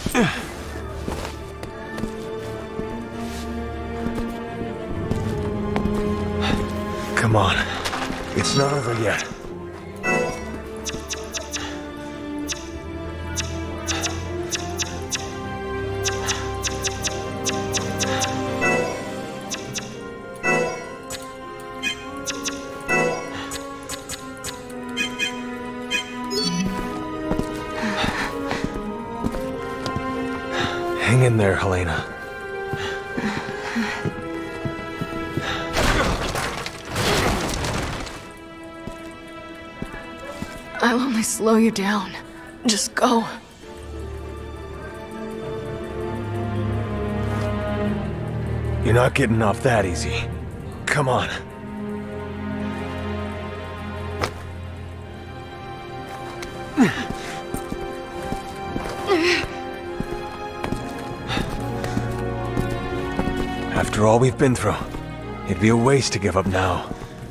Come on. It's not over yet. Hang in there, Helena. I'll only slow you down. Just go. You're not getting off that easy. Come on. After all we've been through, it'd be a waste to give up now.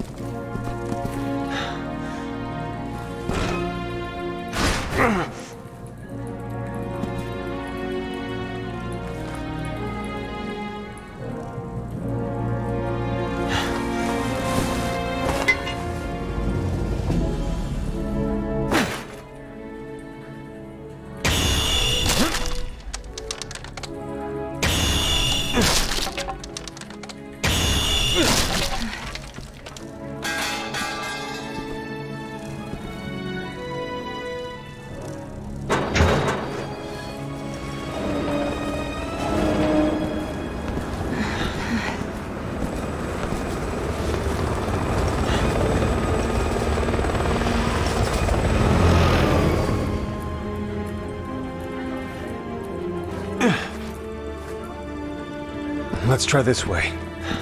Let's try this way.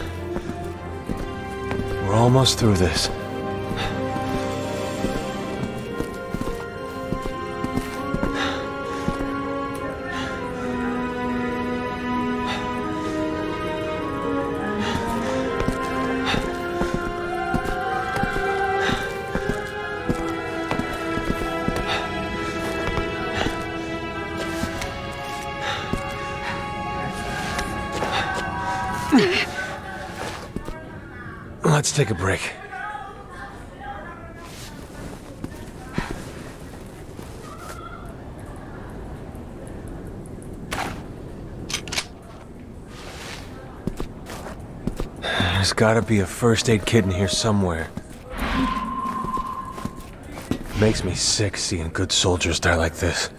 We're almost through this. Let's take a break. There's gotta be a first aid kit in here somewhere. Makes me sick seeing good soldiers die like this.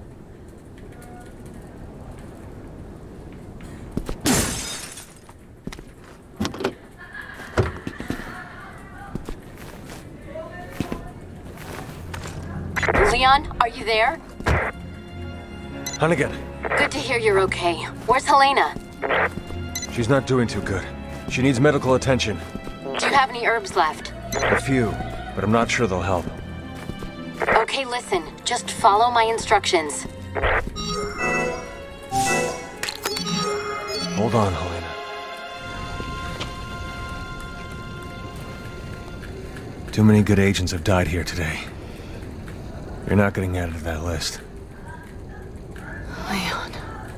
Leon, are you there? Hunnigan. Good to hear you're okay. Where's Helena? She's not doing too good. She needs medical attention. Do you have any herbs left? A few, but I'm not sure they'll help. Okay, listen. Just follow my instructions. Hold on, Helena. Too many good agents have died here today. You're not getting added to that list. Leon.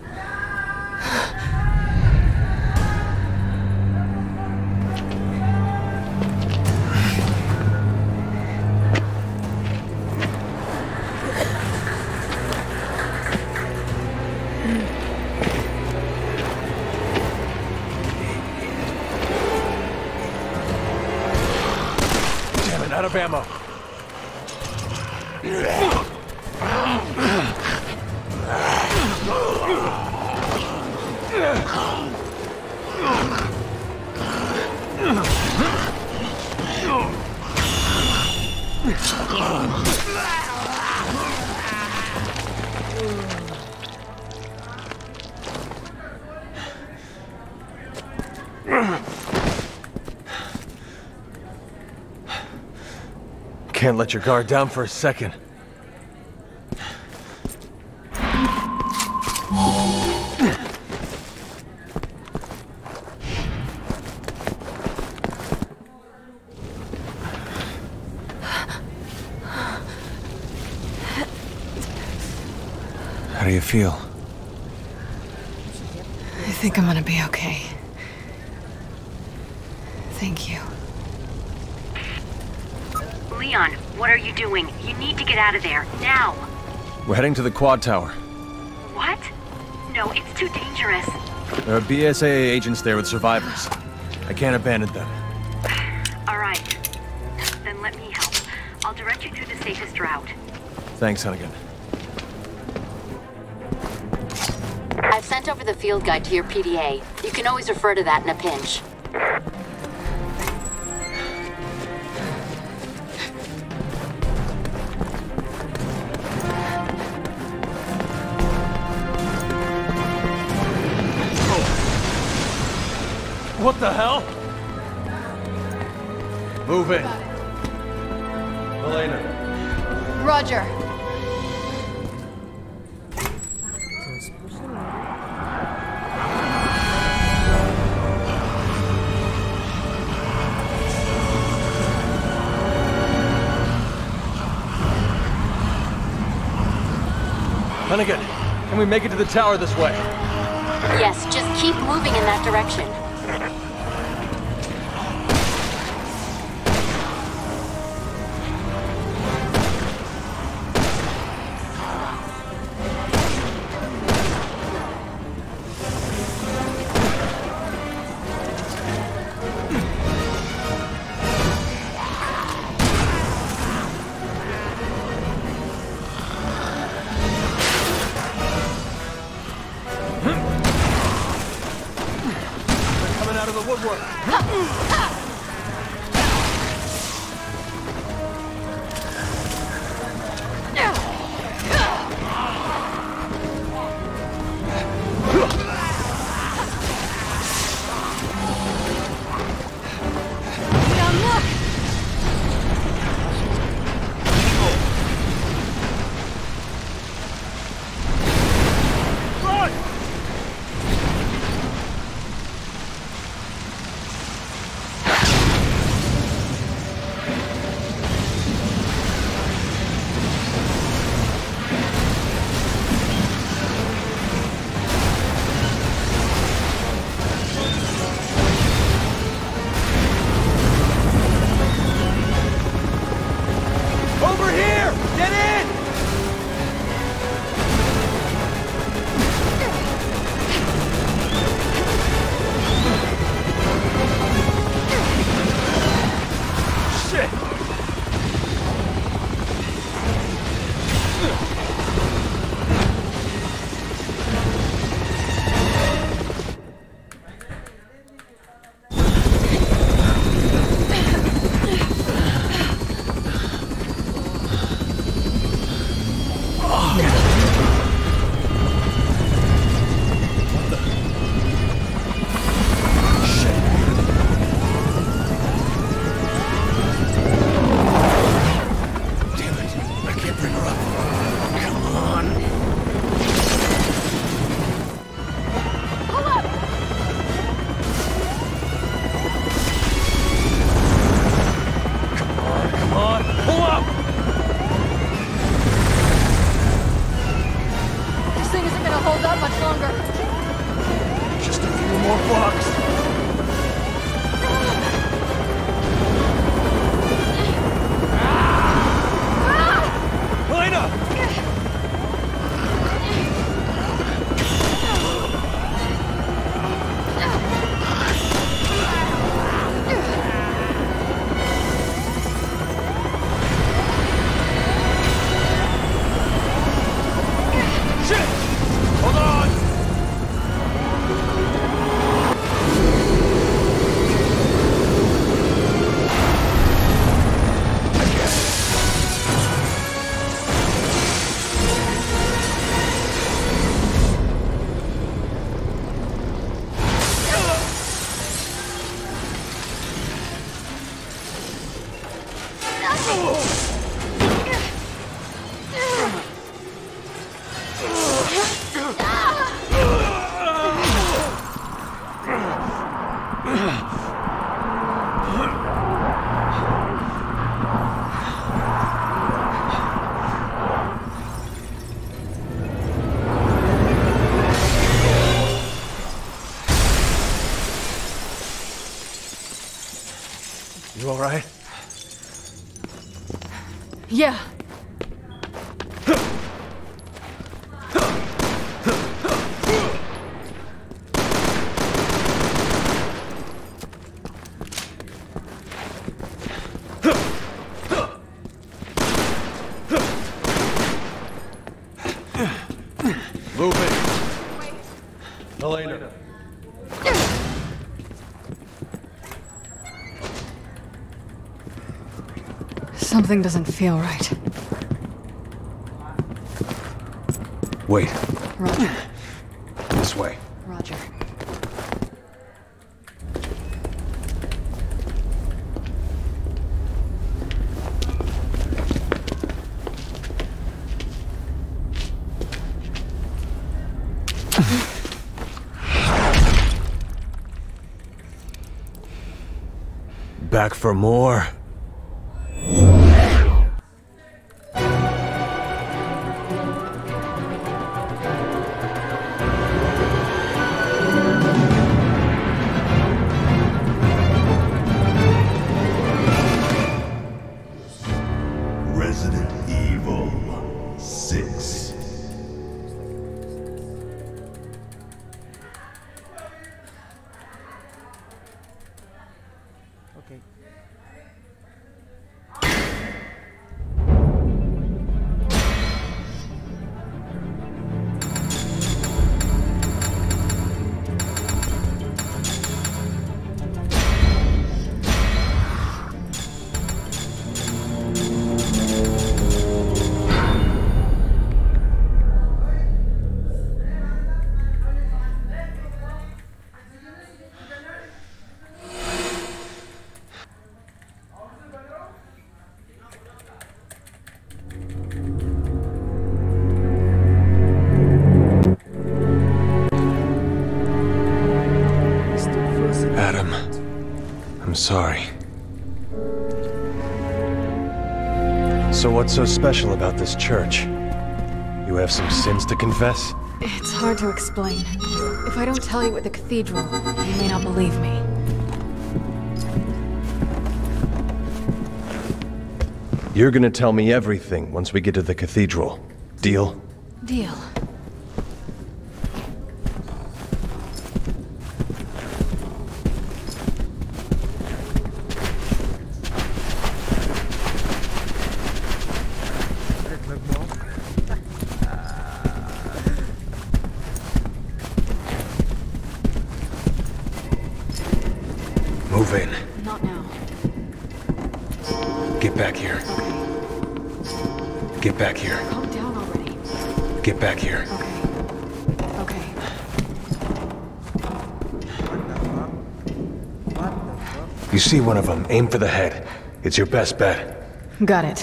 Damn it, out of ammo. Can't let your guard down for a second. How do you feel? think I'm gonna be okay. Thank you. Leon, what are you doing? You need to get out of there, now! We're heading to the quad tower. What? No, it's too dangerous. There are BSAA agents there with survivors. I can't abandon them. Alright. Then let me help. I'll direct you through the safest route. Thanks, Hunnigan. I've sent over the field guide to your PDA. You can always refer to that in a pinch. What the hell? Move in. Elena. Roger. Hunnigan, can we make it to the tower this way? Yes, just keep moving in that direction. Out of the woodwork. Yeah. Move it. Elena. Something doesn't feel right. Wait. Roger. This way. Roger. Back for more. Resident Evil 6. Okay. Adam, I'm sorry. So what's so special about this church? You have some sins to confess? It's hard to explain. If I don't tell you at the cathedral, you may not believe me. You're gonna tell me everything once we get to the cathedral. Deal? Deal. Move in. Not now. Get back here. Okay. Get back here. Calm down already. Get back here. Okay. Okay. You see one of them, aim for the head. It's your best bet. Got it.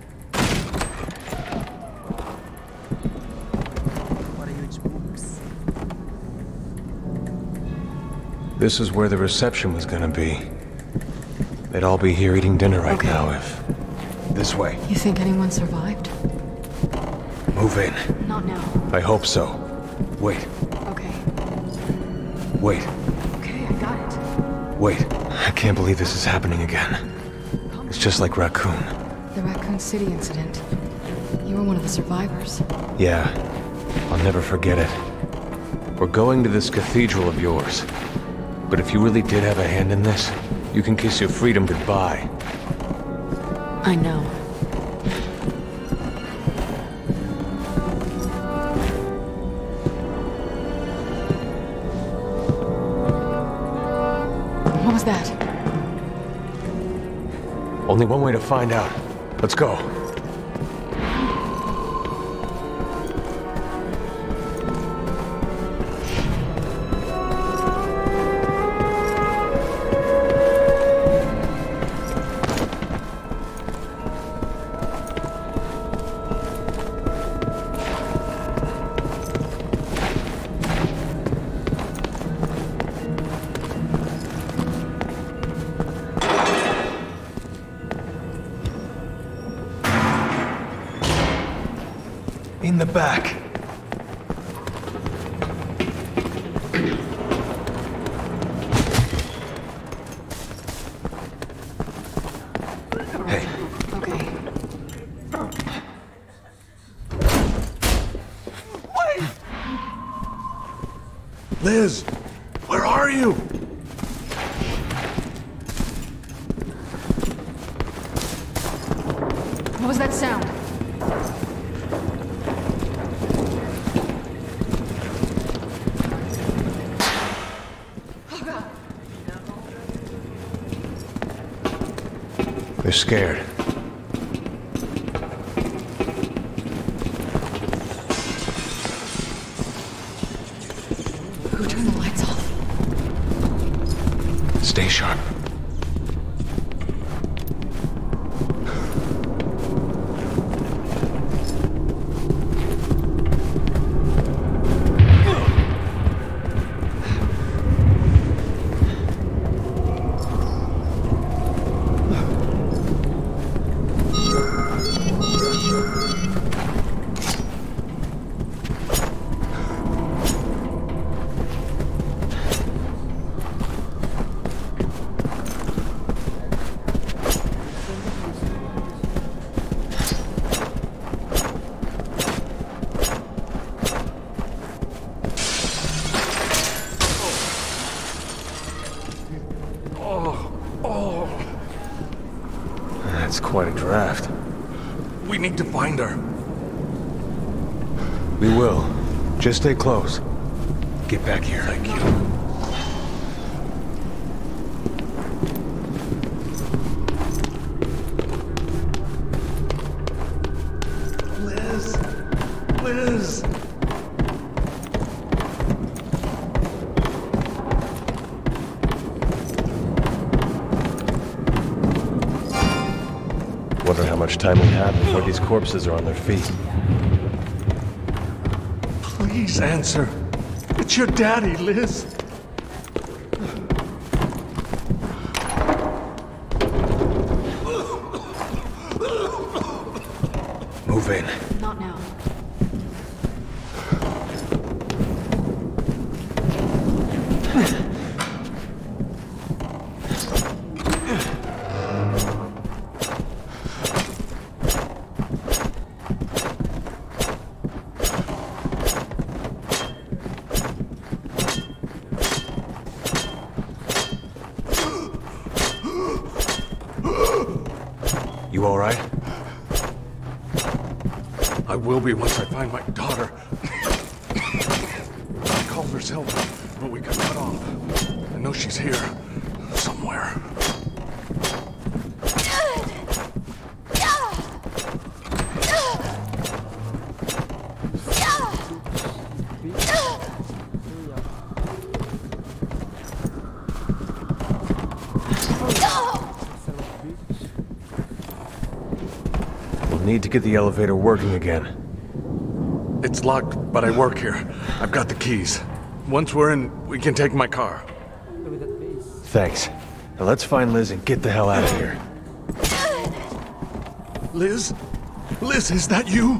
What are huge books? This is where the reception was gonna be. They'd all be here eating dinner right Okay. now if... This way. You think anyone survived? Move in. Not now. I hope so. Wait. Okay. Wait. Okay, I got it. Wait. I can't believe this is happening again. It's just like Raccoon. The Raccoon City incident. You were one of the survivors. Yeah. I'll never forget it. We're going to this cathedral of yours. But if you really did have a hand in this, you can kiss your freedom goodbye. I know. What was that? Only one way to find out. Let's go. In the back. Hey, Okay. Liz, where are you? What was that sound? They're scared. Who turned the lights off? Stay sharp. That's quite a draft. We need to find her. We will. Just stay close. Get back here. Thank you. Liz! Liz! Wonder how much time we have before these corpses are on their feet. Please answer. It's your daddy, Liz. Move in. Not now. You all right? I will be once I find my daughter. I called her Zelda, but we got cut off. I know she's here. Somewhere. We'll need to get the elevator working again. It's locked, but I work here. I've got the keys. Once we're in, we can take my car. Thanks. Now let's find Liz and get the hell out of here. Liz? Liz, is that you?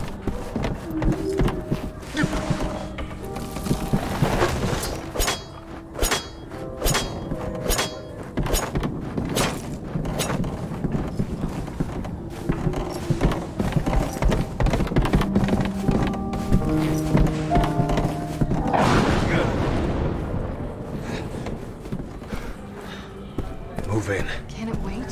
Move in. Can it wait?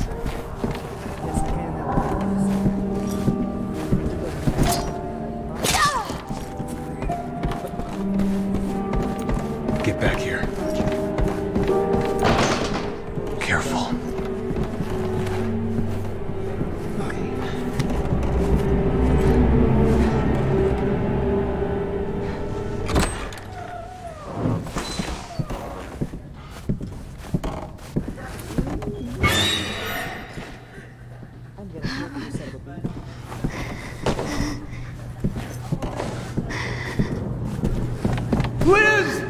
Get back here. Careful. Liz!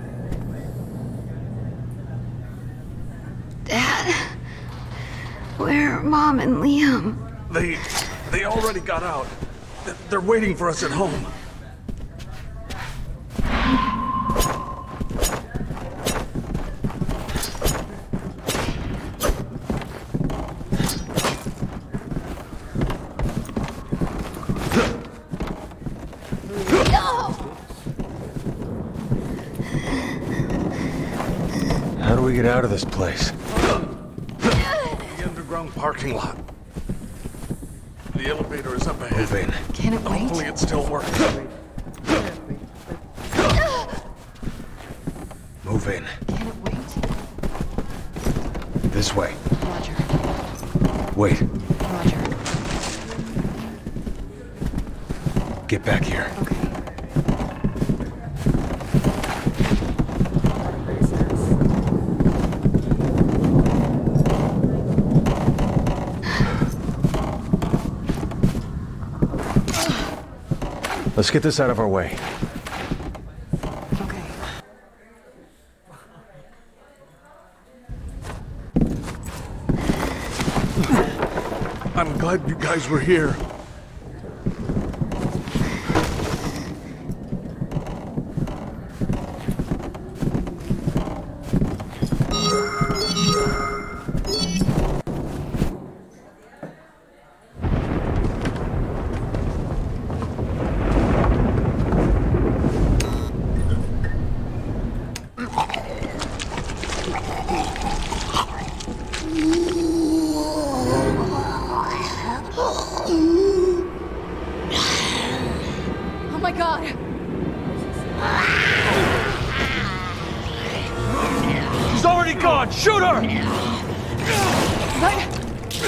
Dad, where are Mom and Liam? They already got out. They're waiting for us at home. we get out of this place? The underground parking lot. The elevator is up ahead. Move in. Can it wait? Hopefully it still works. Move in. Can it wait? This way. Roger. Wait. Roger. Get back here. Okay. Let's get this out of our way. Okay. I'm glad you guys were here. Oh my god! She's already gone! Shoot her! What?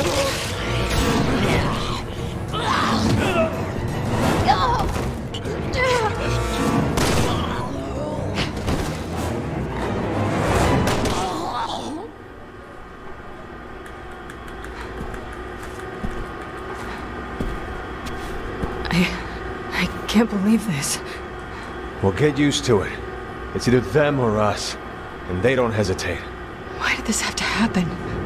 I can't believe this. We'll get used to it. It's either them or us. And they don't hesitate. Why did this have to happen?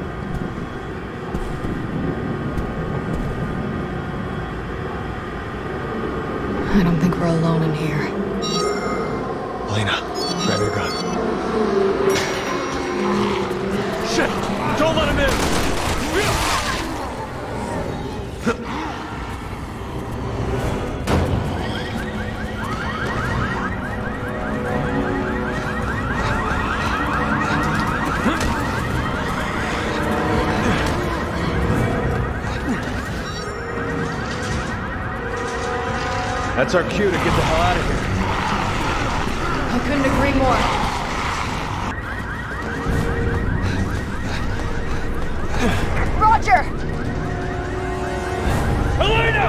I don't think we're alone in here. Elena, grab your gun. Shit! Don't let him in! That's our cue to get the hell out of here. I couldn't agree more. Roger! Elena!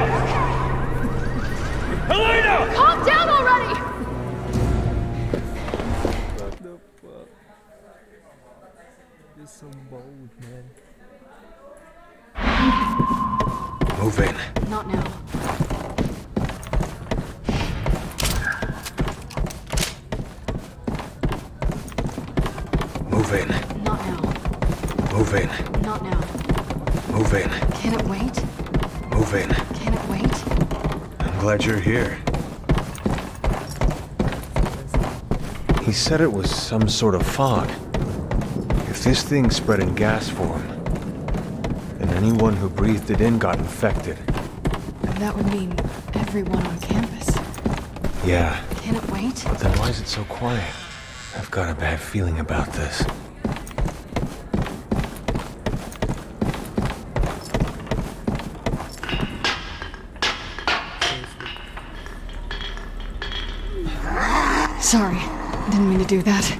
Elena! Calm down already! What the fuck? You're so bold, man. Move in. Not now. Move in. Not now. Move in. Not now. Move in. Can it wait? Move in. Can it wait? I'm glad you're here. He said it was some sort of fog. If this thing spread in gas form, then anyone who breathed it in got infected. That would mean everyone on campus. Yeah, Can it wait? but then why is it so quiet? I've got a bad feeling about this. Sorry. Didn't mean to do that.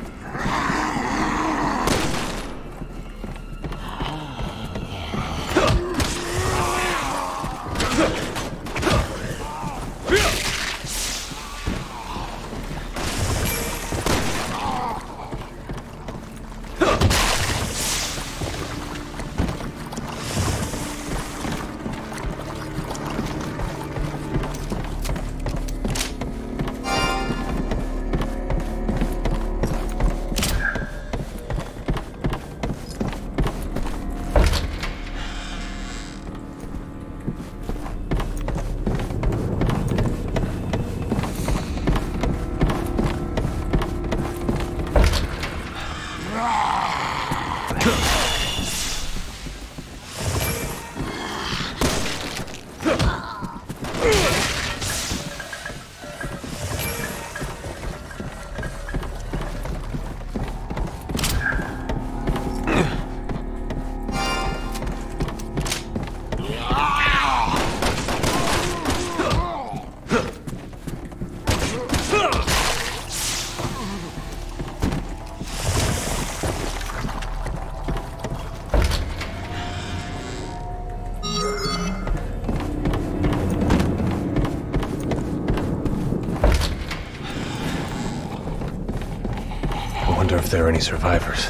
if there are any survivors.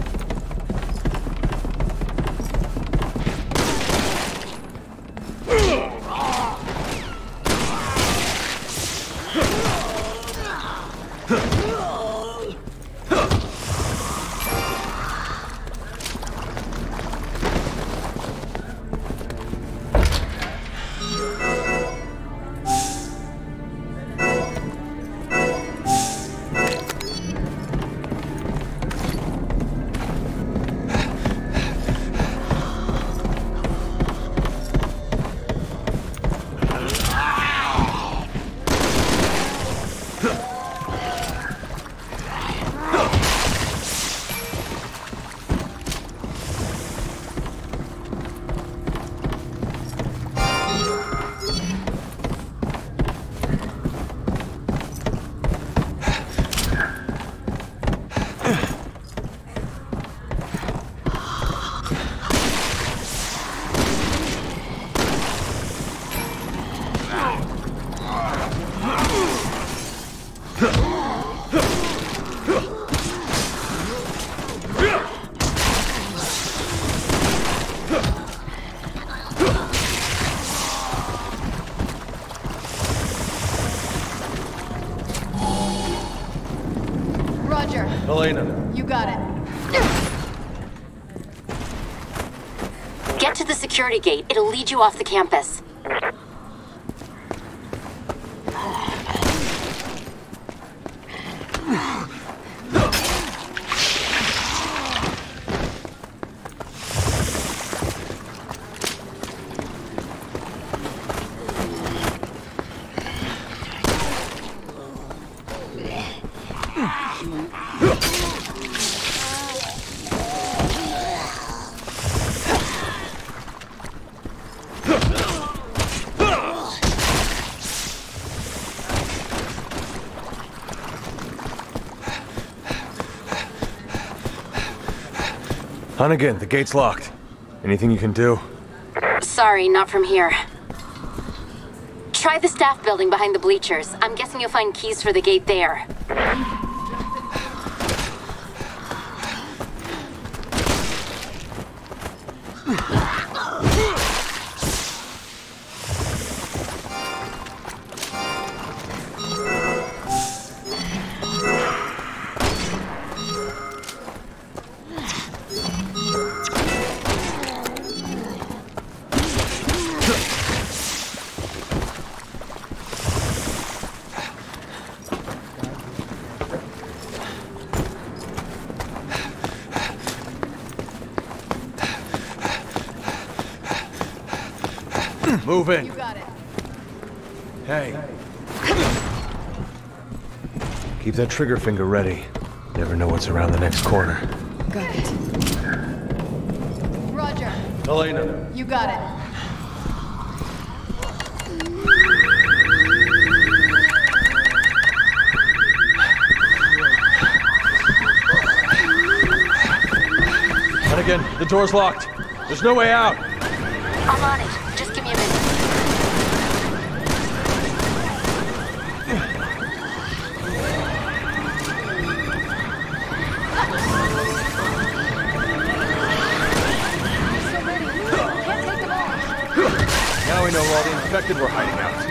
Roger. Elena. You got it. Get to the security gate. It'll lead you off the campus. Hunnigan, the gate's locked. Anything you can do? Sorry, not from here. Try the staff building behind the bleachers. I'm guessing you'll find keys for the gate there. Move in. You got it. Hey. Keep that trigger finger ready. Never know what's around the next corner. Got it. Roger. Elena. You got it. Hunnigan, the door's locked. There's no way out. I'm on it. Just give me a minute. Now we know where all the infected were hiding out.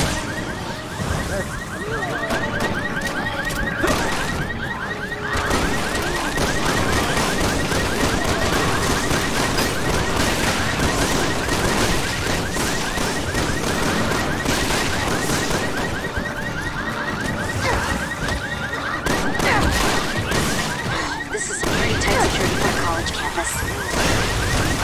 This is some pretty tight security for a college campus.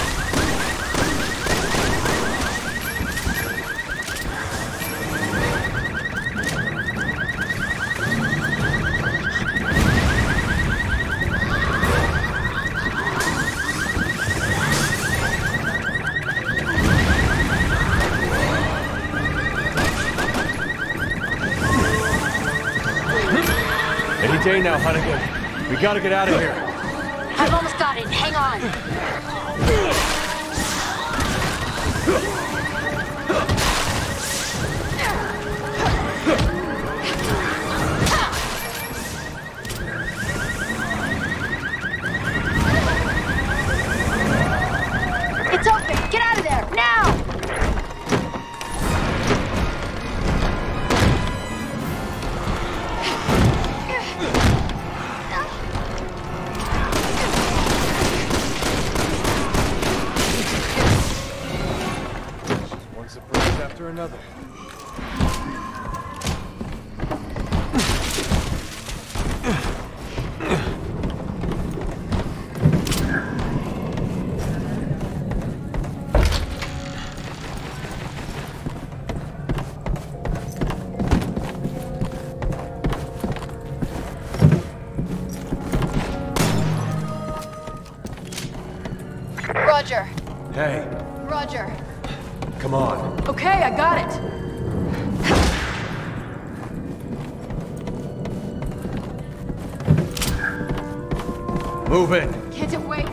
Any day now, Hunnigan. We gotta get out of here. I've almost got it. Hang on. Roger. Hey, Roger. come on. Okay, I got it. Move in. Can't it wait?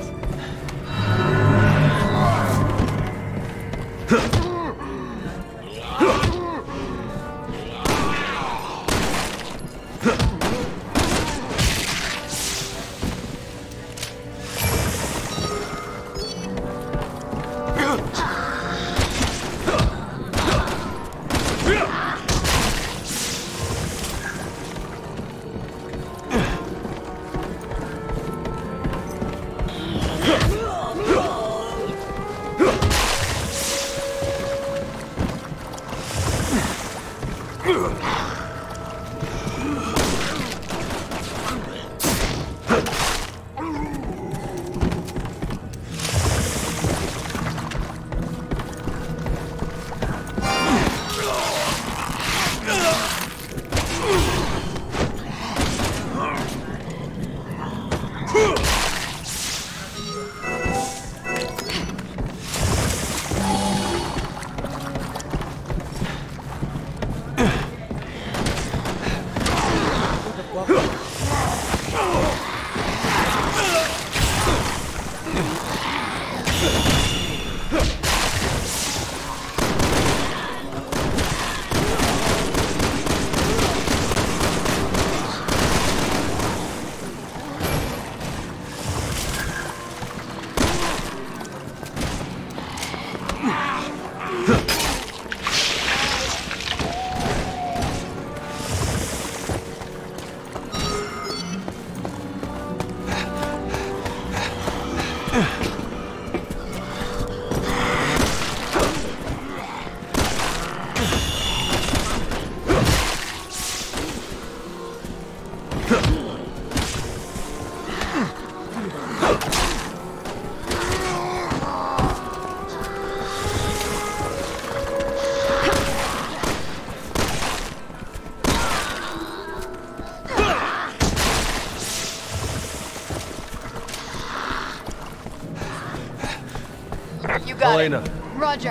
You got Elena. it. Roger.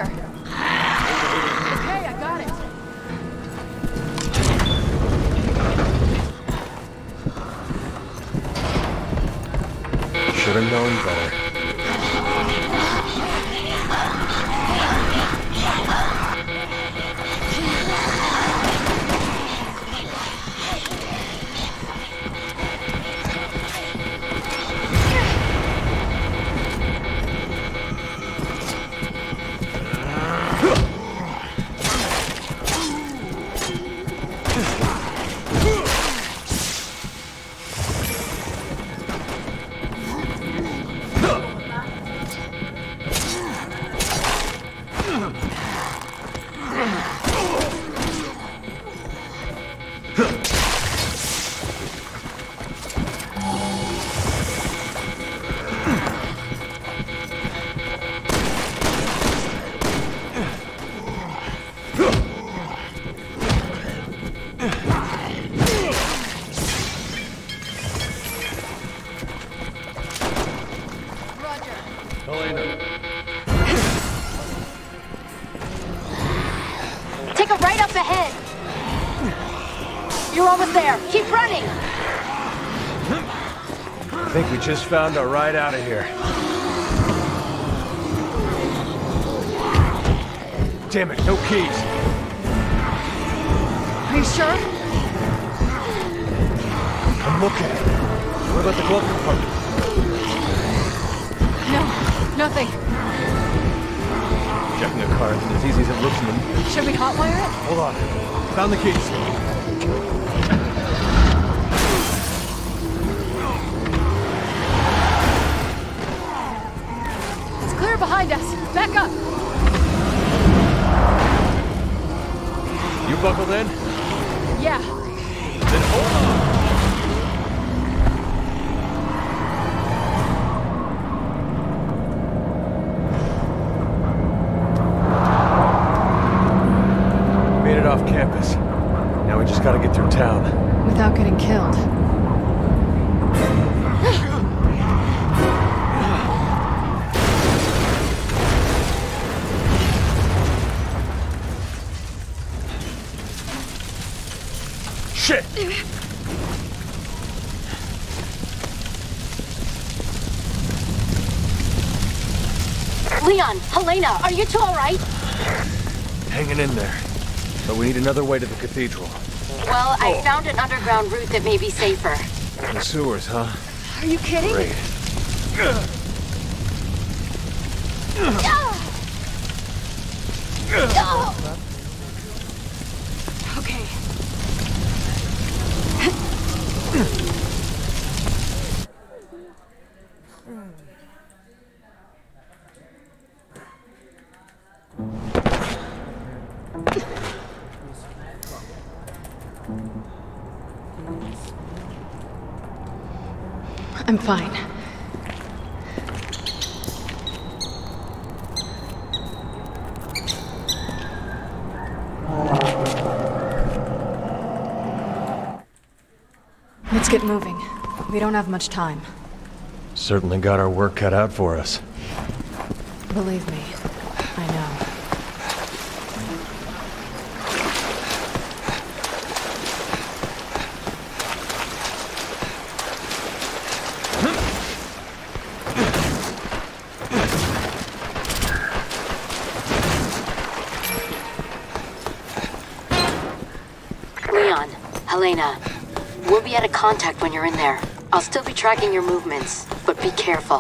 Okay, I got it. Should have known better. Take a right up ahead. You're almost there. Keep running. I think we just found our ride out of here. Damn it, no keys. Are you sure? I'm looking. What about the glove compartment? No, nothing. Checking the car isn't as easy as it looks in them. Should we hotwire it? Hold on. Found the keys. It's clear behind us. Back up. You buckled in? Yeah. Then hold on. Made it off campus. Now we just gotta get through town. Without getting killed. Shit! Leon, Helena, are you two alright? Hanging in there. But we need another way to the cathedral. Well, I found an underground route that may be safer. The sewers, huh? Are you kidding? Great. Okay. I'm fine. Let's get moving. We don't have much time. Certainly got our work cut out for us. Believe me, I know. Leon, Helena, we'll be out of contact when you're in there. I'll still be tracking your movements, but be careful.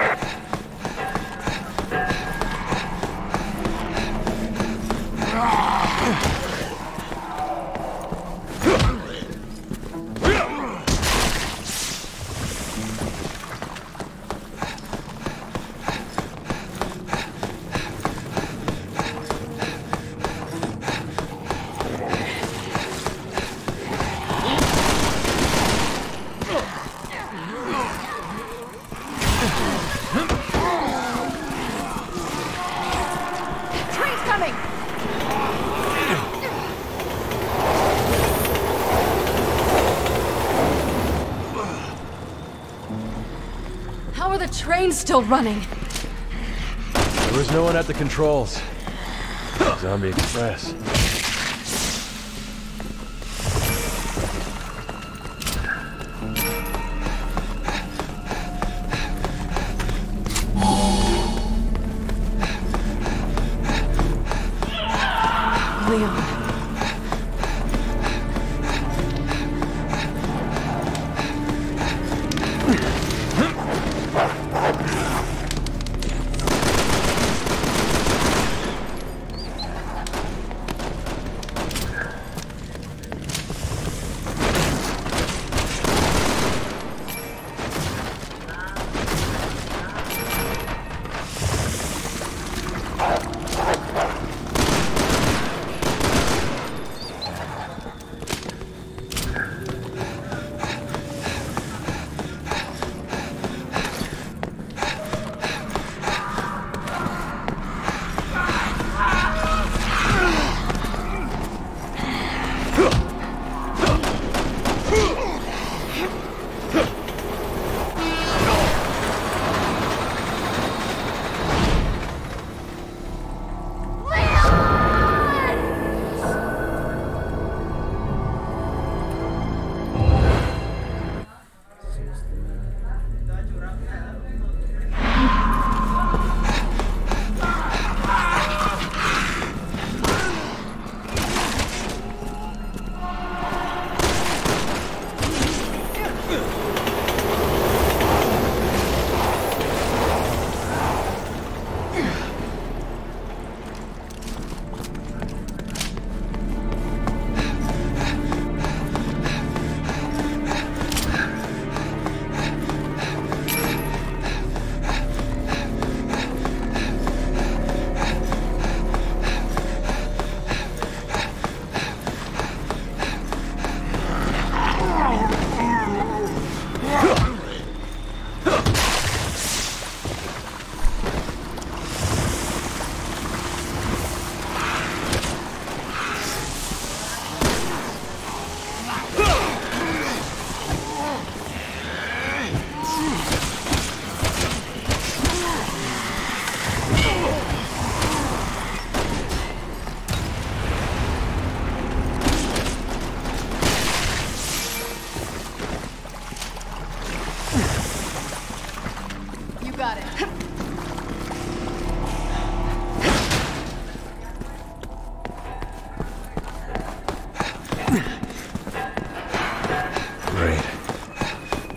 Train's coming! How are the trains still running? There was no one at the controls. Zombie Express. Leon.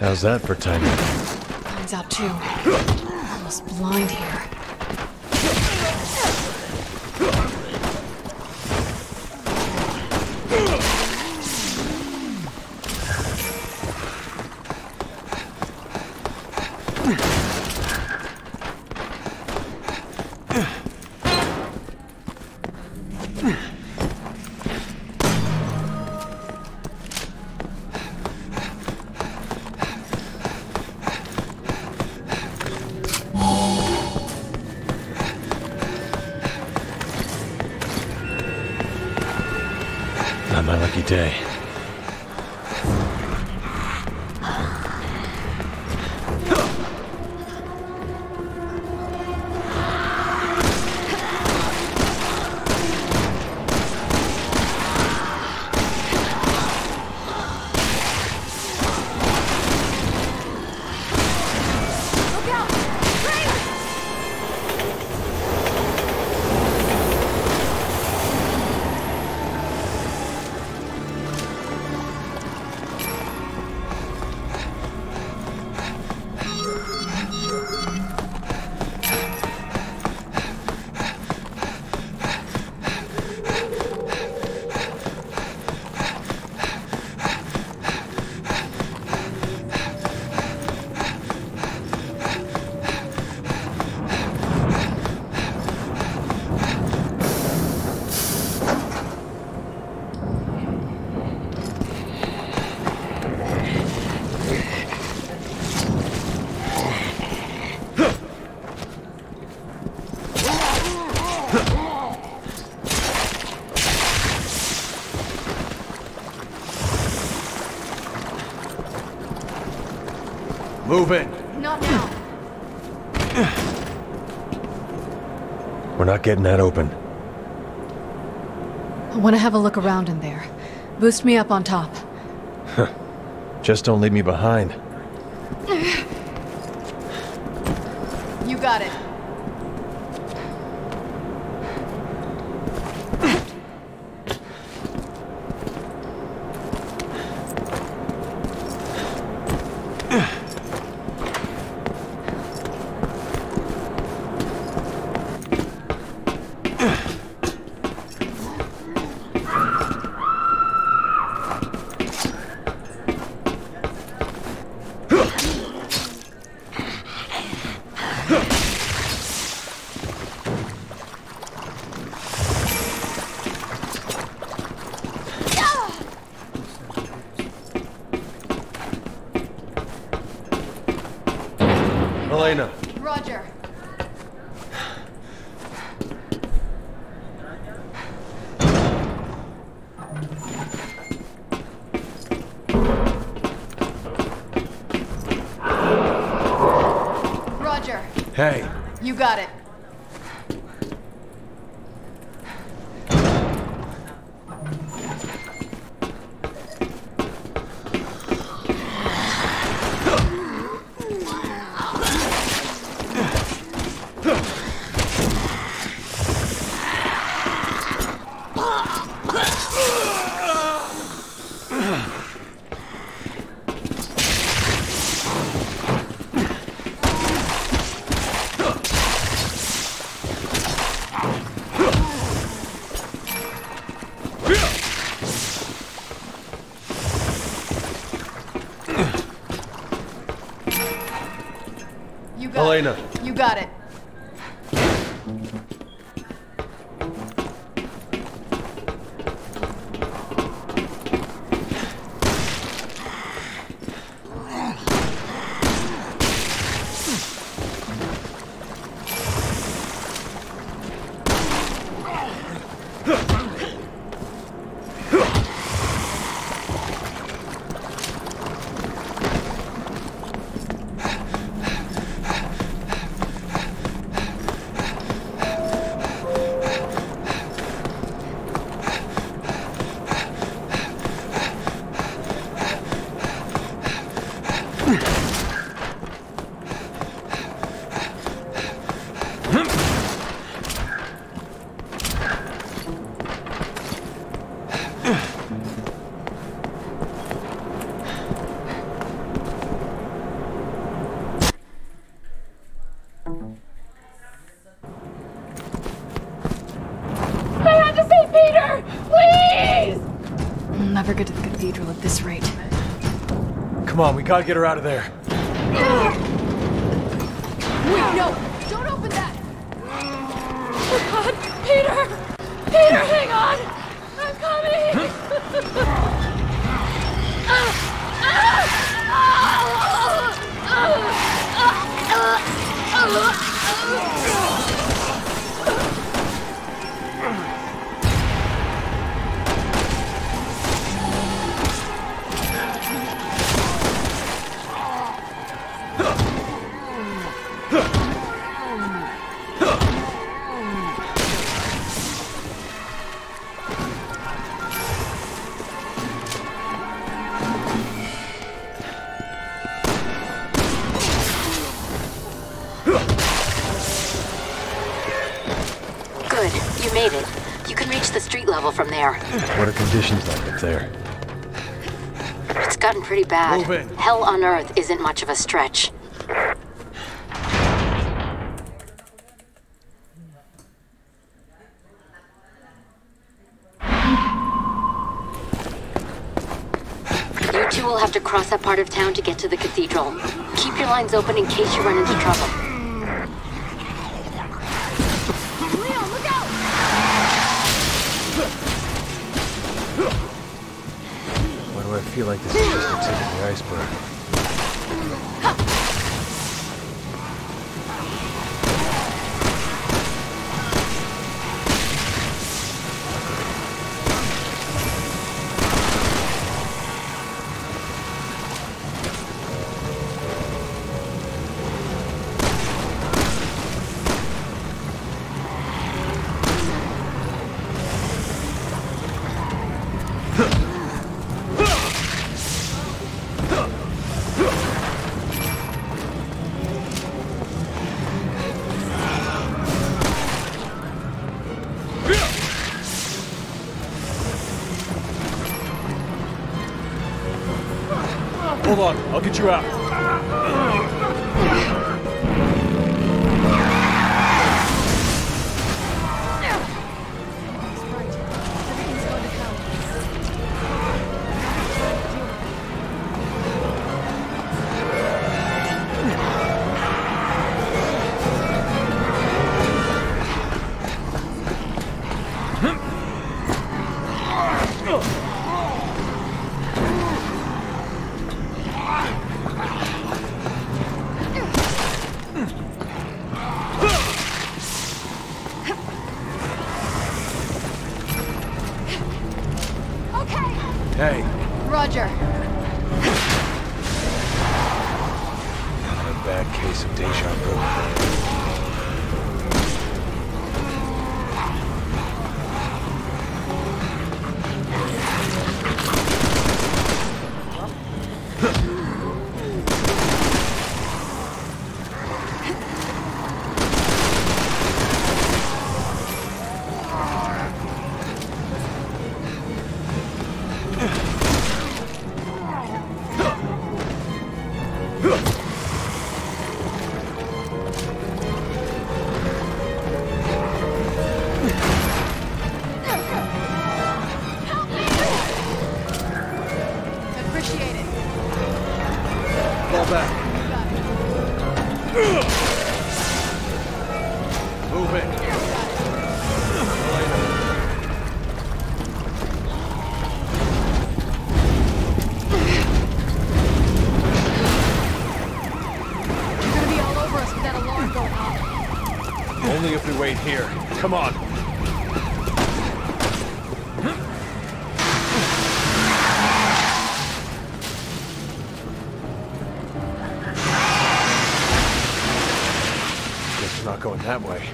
How's that for timing? Mine's out too. Almost blind here. Not my lucky day. Move in. Not now. We're not getting that open. I want to have a look around in there. Boost me up on top. Just don't leave me behind. You got it. Elena. Roger. Roger. Hey. You got it. Elena. You got it. never get to the cathedral at this rate. Come on, we gotta get her out of there. Wait, no! Don't open that! Oh God! Peter! Peter, hang on! I'm coming! Good, you made it. You can reach the street level from there. What are conditions like up there? It's gotten pretty bad. Move in. Hell on Earth isn't much of a stretch. You two will have to cross that part of town to get to the cathedral. Keep your lines open in case you run into trouble. Leon, look out! Why do I feel like this is just the tip of the iceberg? Hold on, I'll get you out. Everything's going to hell. Hey, Roger. not a bad case of deja vu. Appreciate it. Fall back. Move in. You're gonna be all over us with that alarm going off. Only if we wait here. Come on. Guess we're not going that way.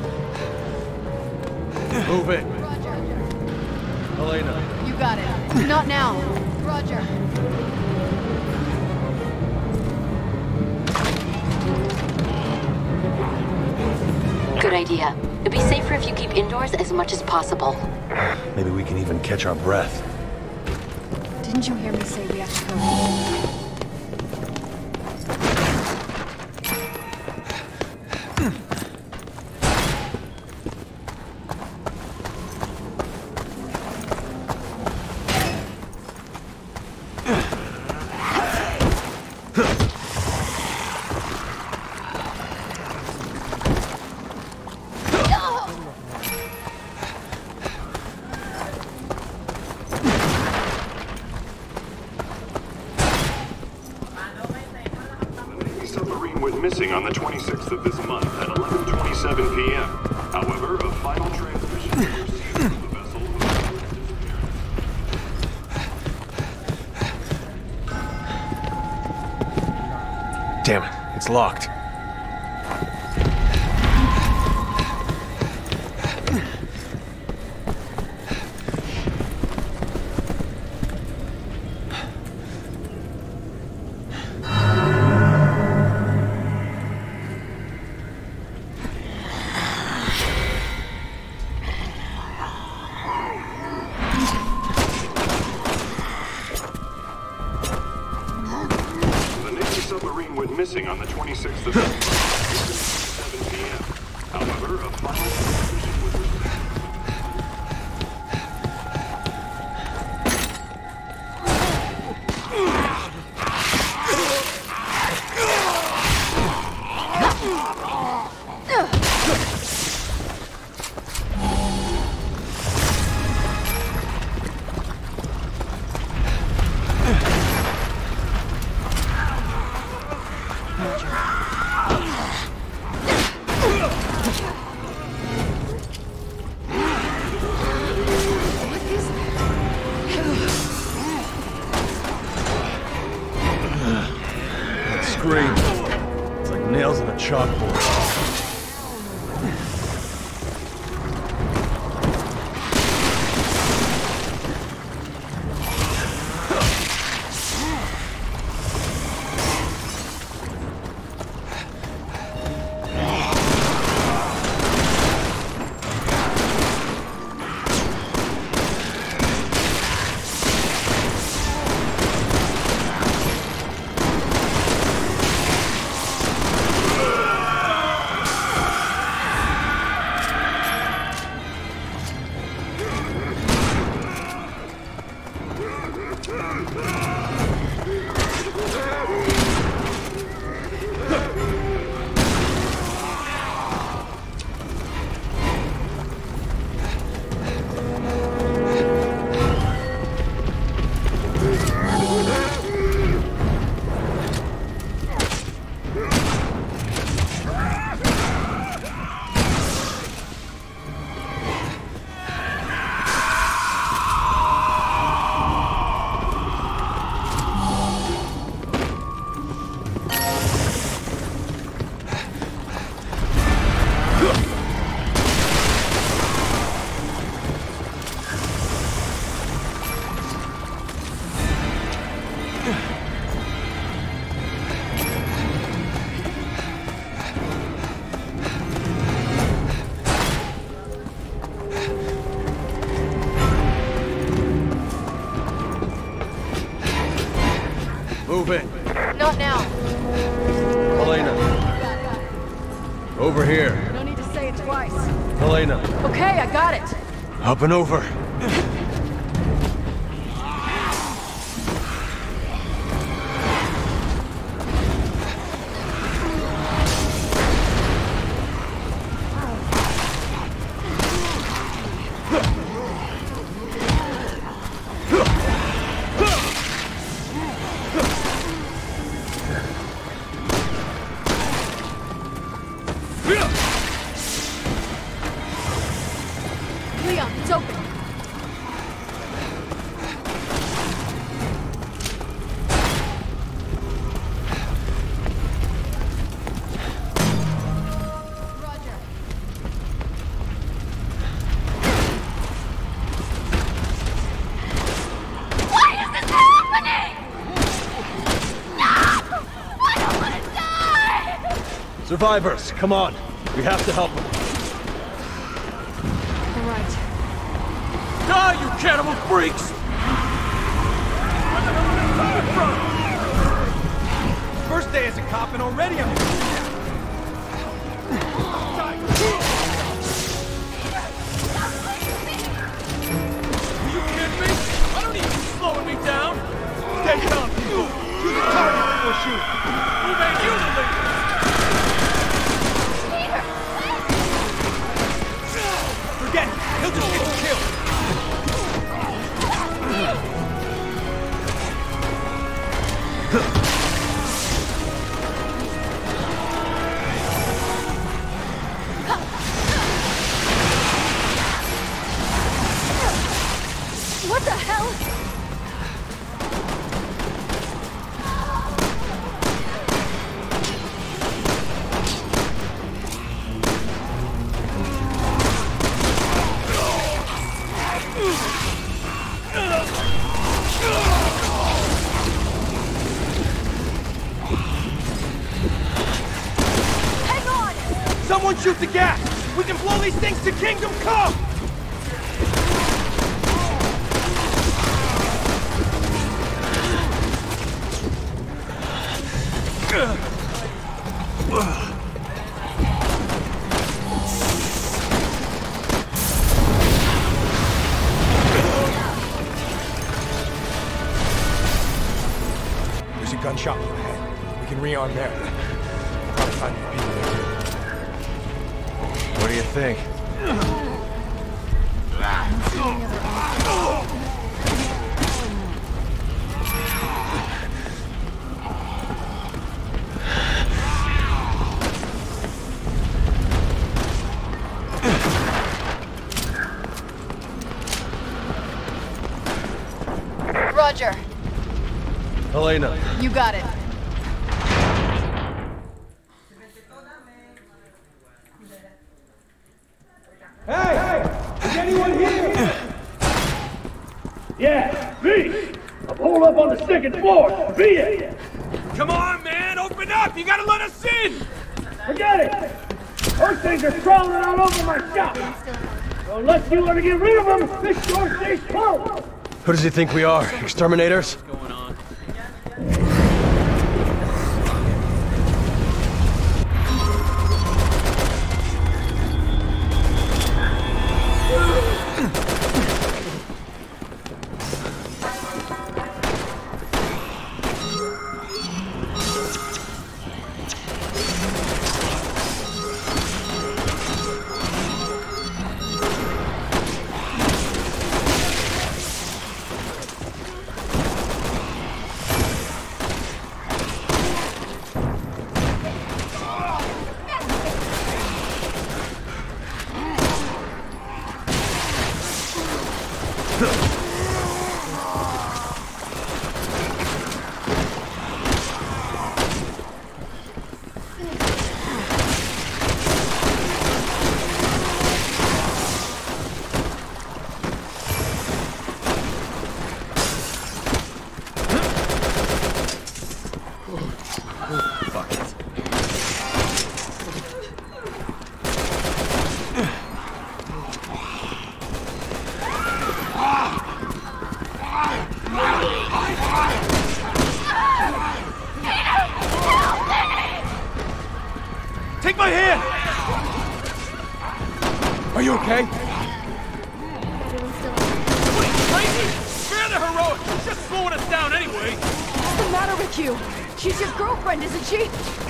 Move in. Roger. Elena. You got it. Not now. Roger. Good idea. It'd be safer if you keep indoors as much as possible. Maybe we can even catch our breath. Didn't you hear me say we have to hurry? went missing on the 26th of this month at 11:27 p.m. However, a final transmission was received from the vessel whose disappearance. Damn it, it's locked. Submarine went missing on the 26th of September at 7 p.m. However, a final transmission was received. Scream. It's like nails on a chalkboard. Move in. Not now. Helena. Over here. No need to say it twice. Helena. Okay, I got it. Up and over. Leon, it's open. Roger. Why is this happening? No! I don't want to die! Survivors, come on. We have to help them. All right. Die, you cannibal freaks! First day as a cop and already I'm... Are you kidding me? I don't need you slowing me down! Stay calm, people! Shoot the target before shooting! Who made you the leader? Forget it! He'll just get you killed! Don't shoot the gas! We can blow these things to Kingdom Come! There's a gun shop up ahead. We can rearm there. Probably find the people there too. What do you think? Roger. Helena. You got it. Is anyone here? Yeah, me! I'm holed up on the second floor. Be it! Come on, man! Open up! You gotta let us in! Forget it! Those things are crawling all over my shop! So unless you want to get rid of them, this door stays closed! Who does he think we are? Exterminators? Take my hand! Are you okay? What, crazy? Spare the heroic! She's just slowing us down anyway! What's the matter with you? She's your girlfriend, isn't she?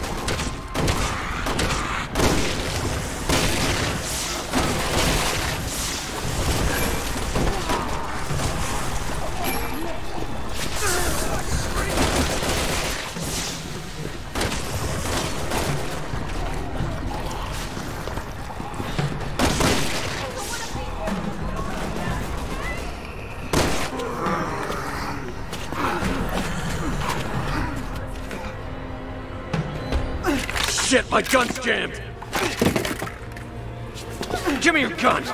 Shit, my gun's jammed! Give me your gun!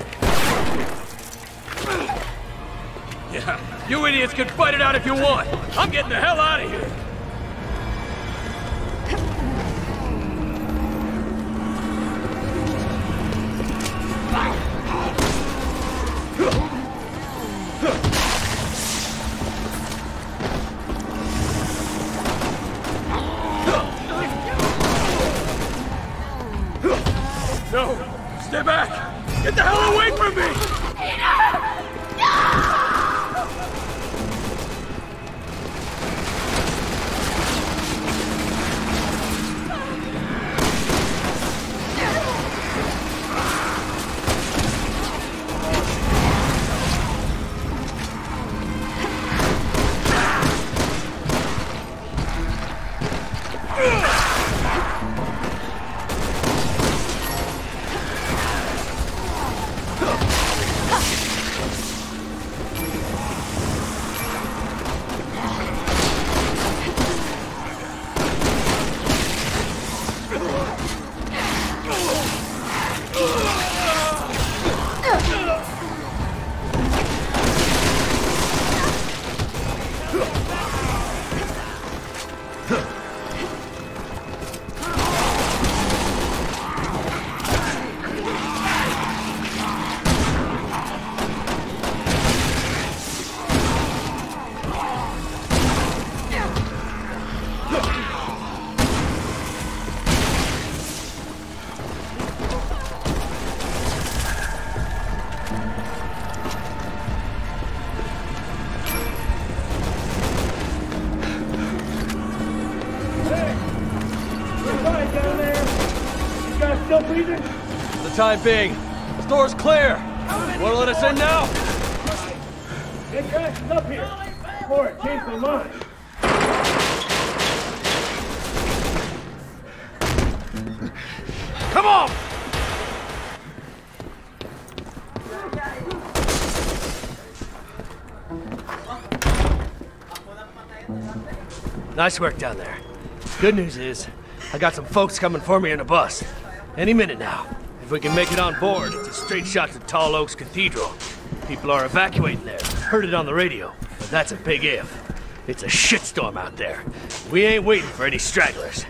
Yeah, you idiots can fight it out if you want! I'm getting the hell out of here! No! Stay back! Get the hell away from me! reason? For the time being, the store's clear. Wanna let us in now? Get your asses up here before it changed my mind. Come on! Nice work down there. Good news is, I got some folks coming for me in a bus. Any minute now. If we can make it on board, it's a straight shot to Tall Oaks Cathedral. People are evacuating there. Heard it on the radio. But that's a big if. It's a shitstorm out there. We ain't waiting for any stragglers.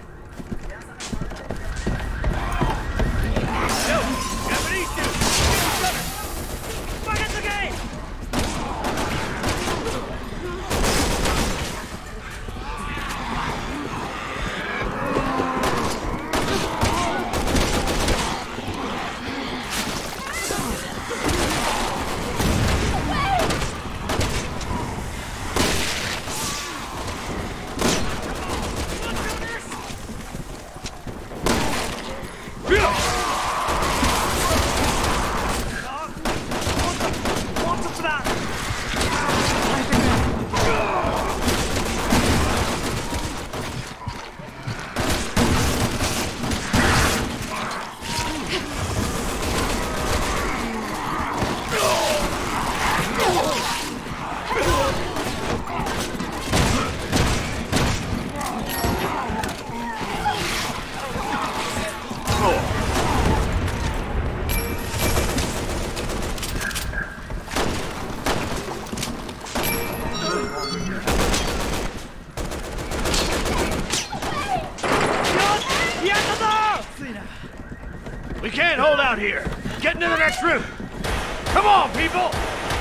We can't hold out here. Get into the next room. Come on, people!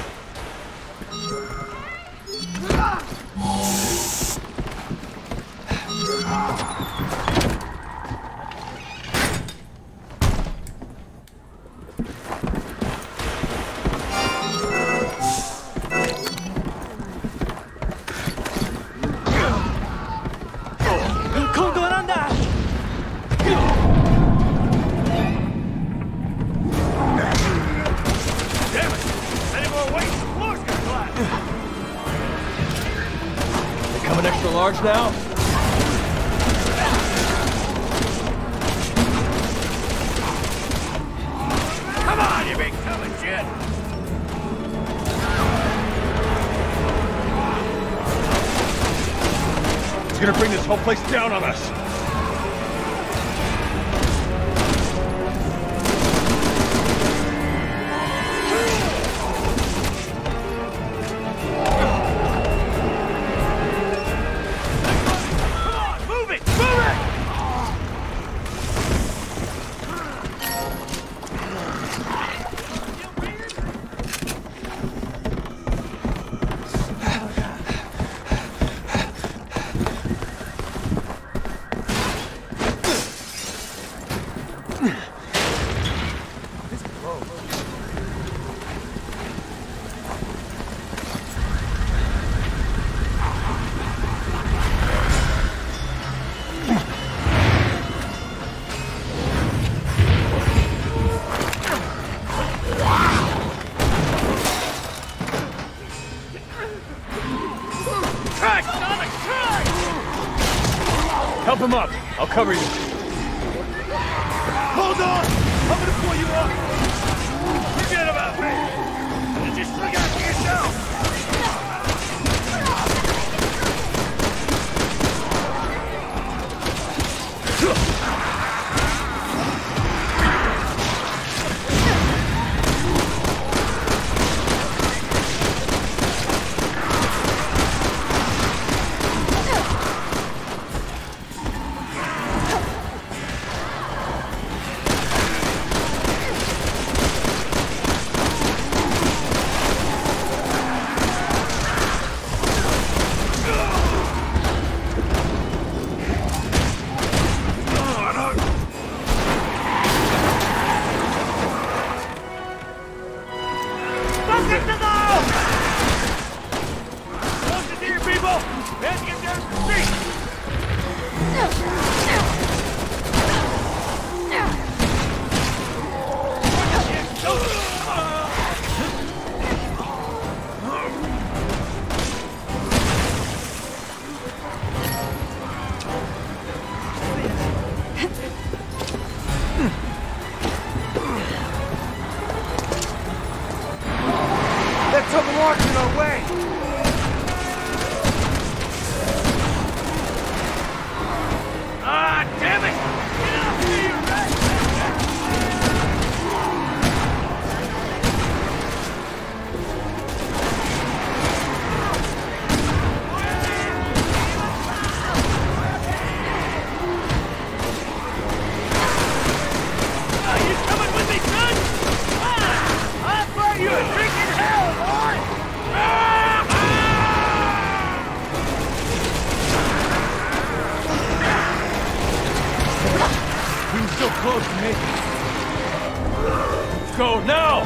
Extra large now? Come on, you big son of shit! He's gonna bring this whole place down on us. Help him up. I'll cover you. Hold on! I'm gonna pull you up! Forget about me! And just look out for yourself! close to making it. Let's go now!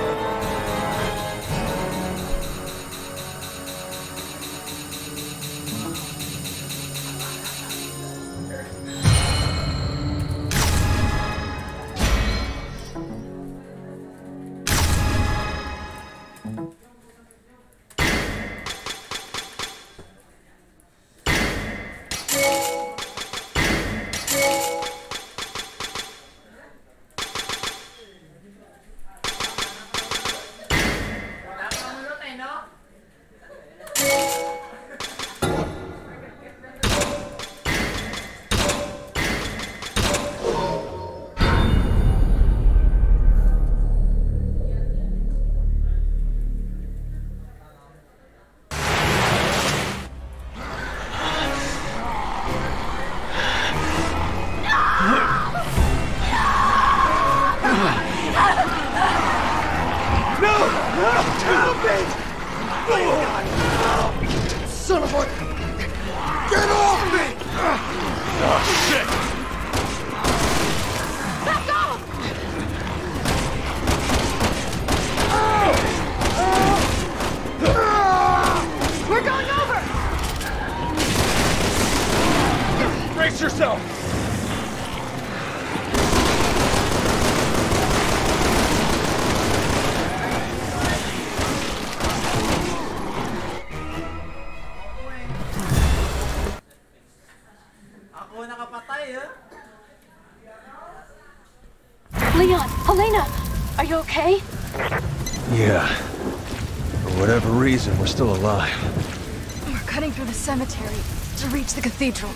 Son of a... Get off me! Oh, shit! Back off! We're going over! Brace yourself! Leon, Helena, are you okay? Yeah. For whatever reason, we're still alive. We're cutting through the cemetery to reach the cathedral.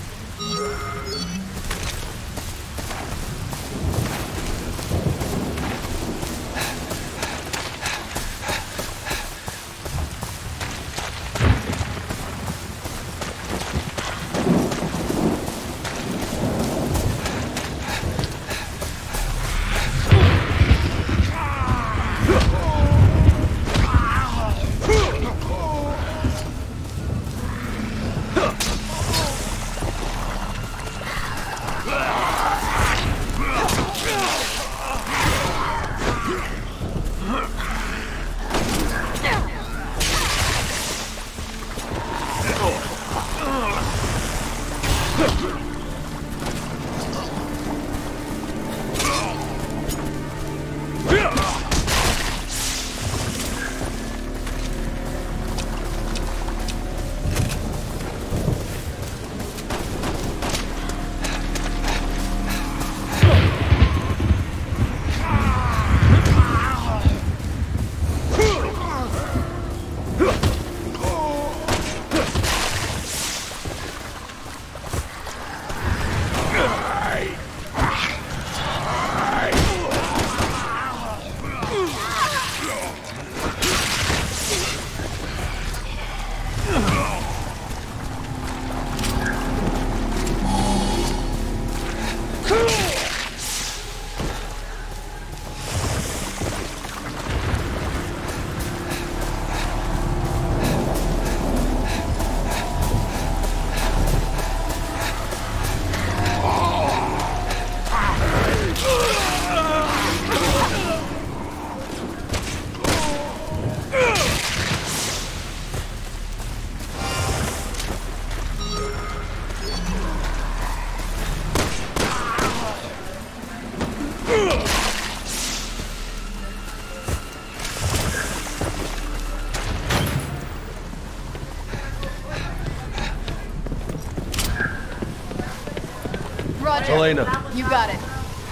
Roger. Helena. You got it.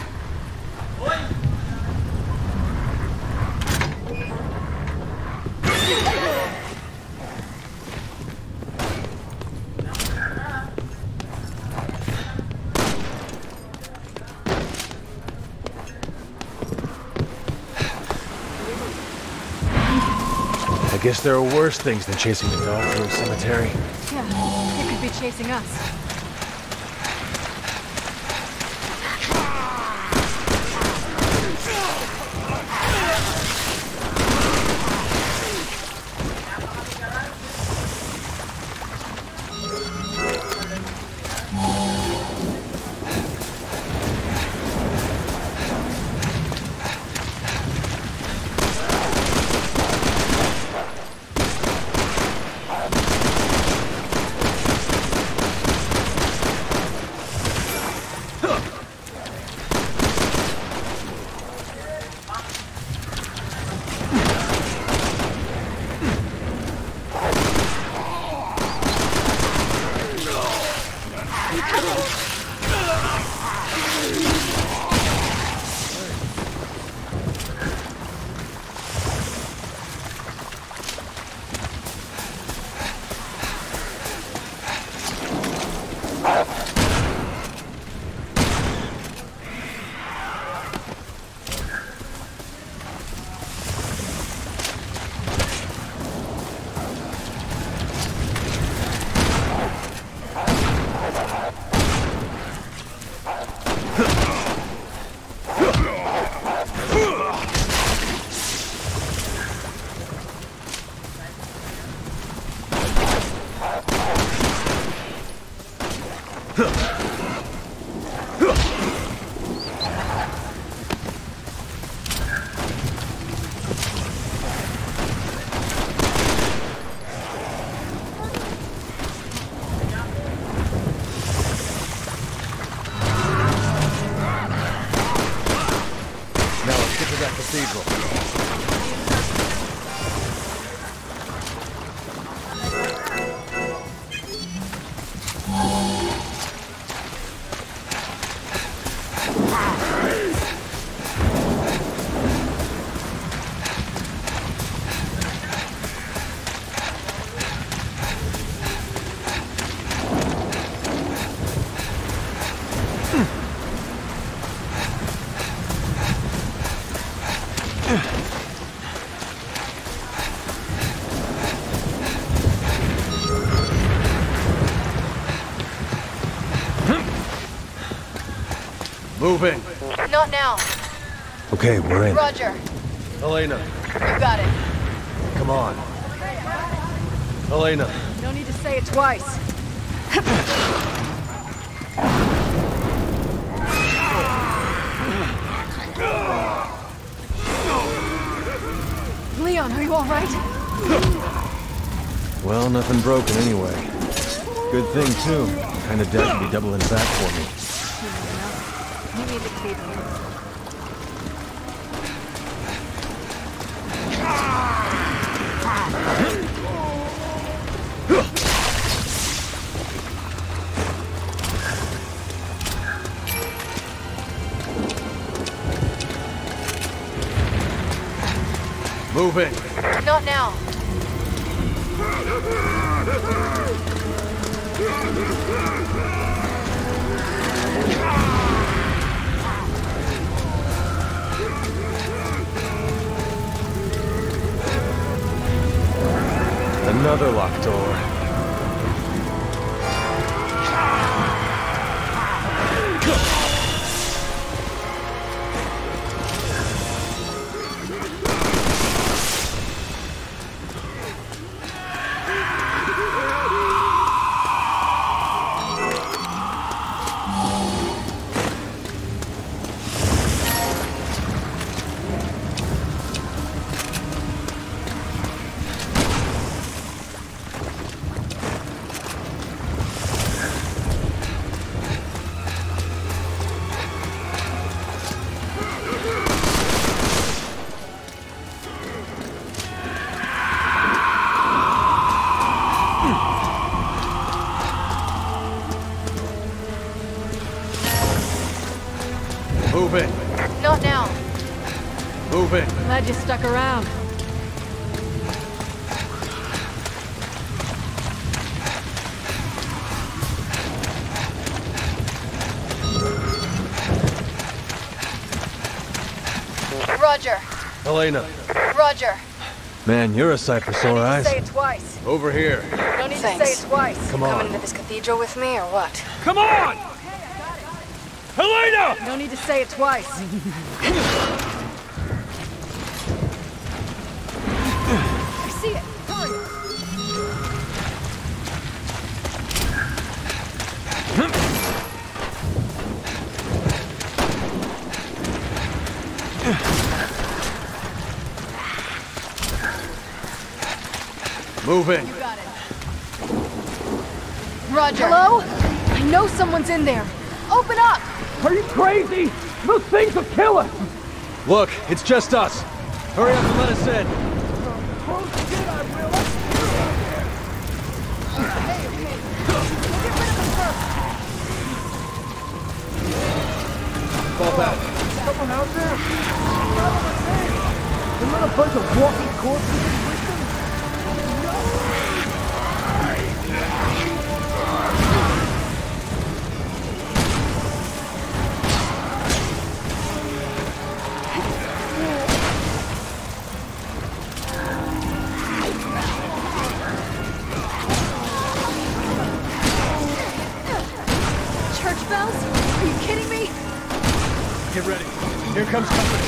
I guess there are worse things than chasing a dog through a cemetery. Yeah, it could be chasing us. Moving. Not now. Okay, we're in. Roger. Helena, You got it. come on. Helena. No need to say it twice. Leon, are you all right? Well, nothing broken anyway. Good thing, too. Kinda dead to be doubling back for me. You need to keep him. Moving. Not now. Another locked door. Moving. Not now. Moving. Glad you stuck around. Roger. Helena. Roger. Man, you're a sight for sore eyes. Say it twice. Over here. No need Thanks. to say it twice. Come on. Coming into this cathedral with me or what? Come on! Helena! No need to say it twice. I see it. Hurry. Moving. You got it. Roger. Hello? I know someone's in there. Open up! Are you crazy? Those things will kill us! Look, it's just us. Hurry up and let us in. Oh shit, I will! Hey, okay. Get rid of them first. a bunch of walking corpses with them? Church bells? Are you kidding me? Get ready. Here comes company.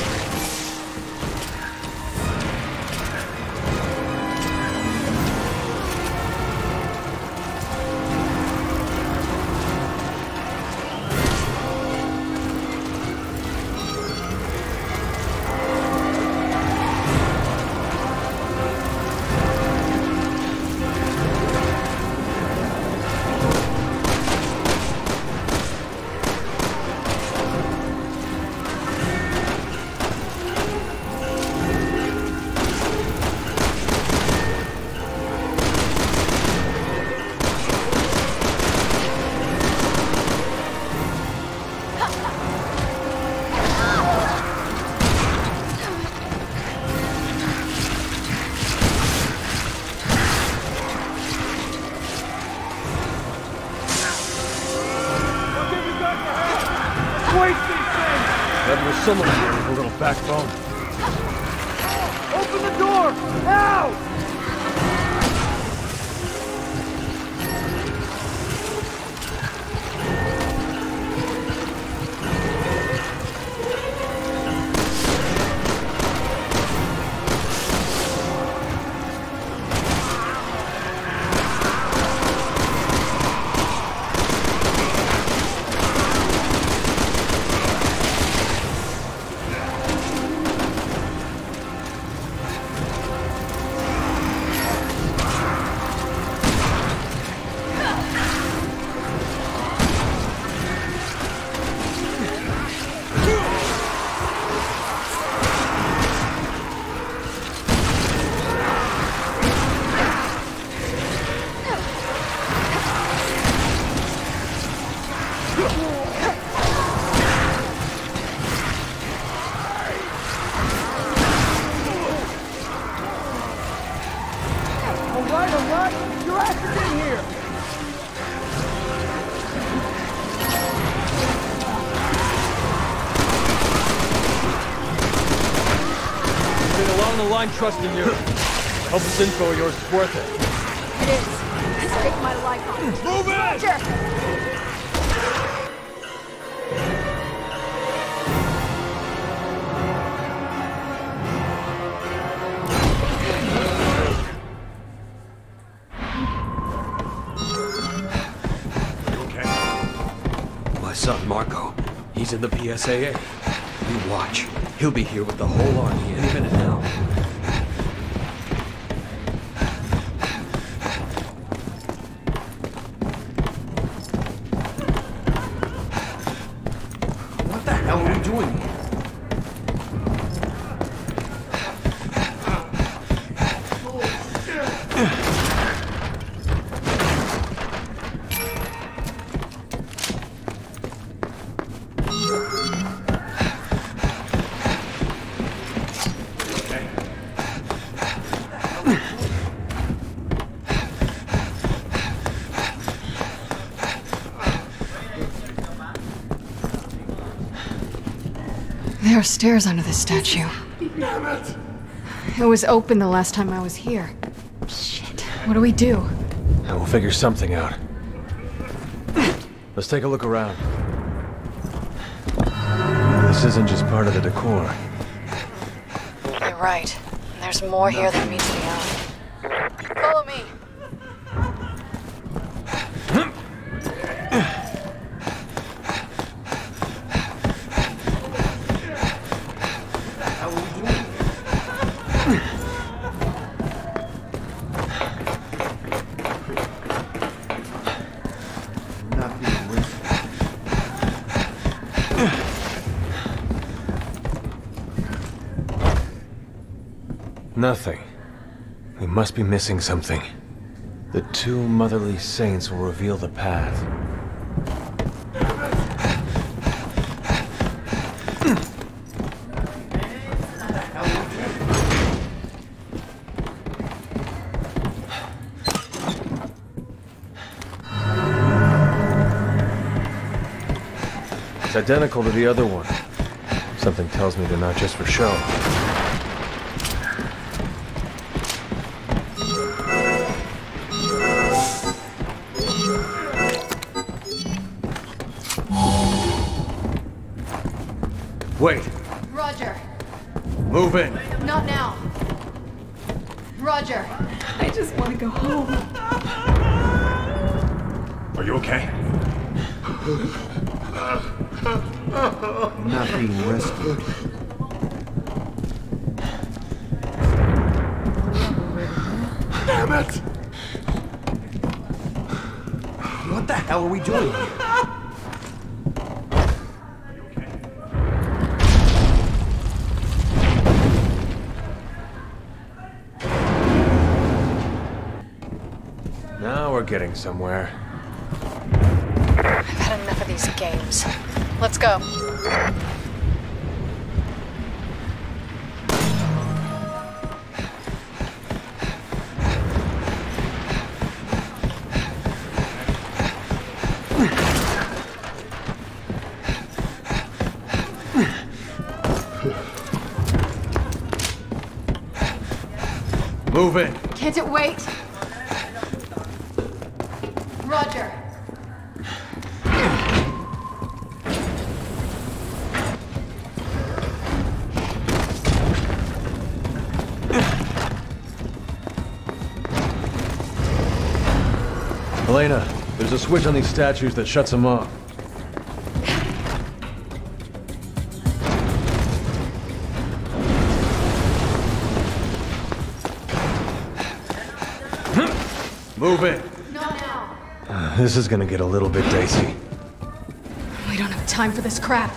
Someone here with a little backbone. Open the door! Now! Alright, your ass is in here! Been along the line trusting you. Hope this info of yours is worth it. It is. Take my life on it. Move it! Roger! Son Marco. He's in the PSAA. You watch. He'll be here with the whole army any minute now. What the hell are we doing here? There are stairs under the statue. Damn it! It was open the last time I was here. Shit. What do we do? We'll figure something out. Let's take a look around. This isn't just part of the decor. You're right. There's more here than meets the eye. Follow me. Nothing. We must be missing something. The two motherly saints will reveal the path. identical to the other one. Something tells me they're not just for show. Wait. Roger. Move in. Not now. Roger. I just want to go home. Are you okay? I'm not being rescued. Damn it! What the hell are we doing? Now we're getting somewhere. I've had enough of these games. Let's go. Move in. Can't it wait? Roger. Helena, there's a switch on these statues that shuts them off. Move in. Not now. This is gonna get a little bit dicey. We don't have time for this crap.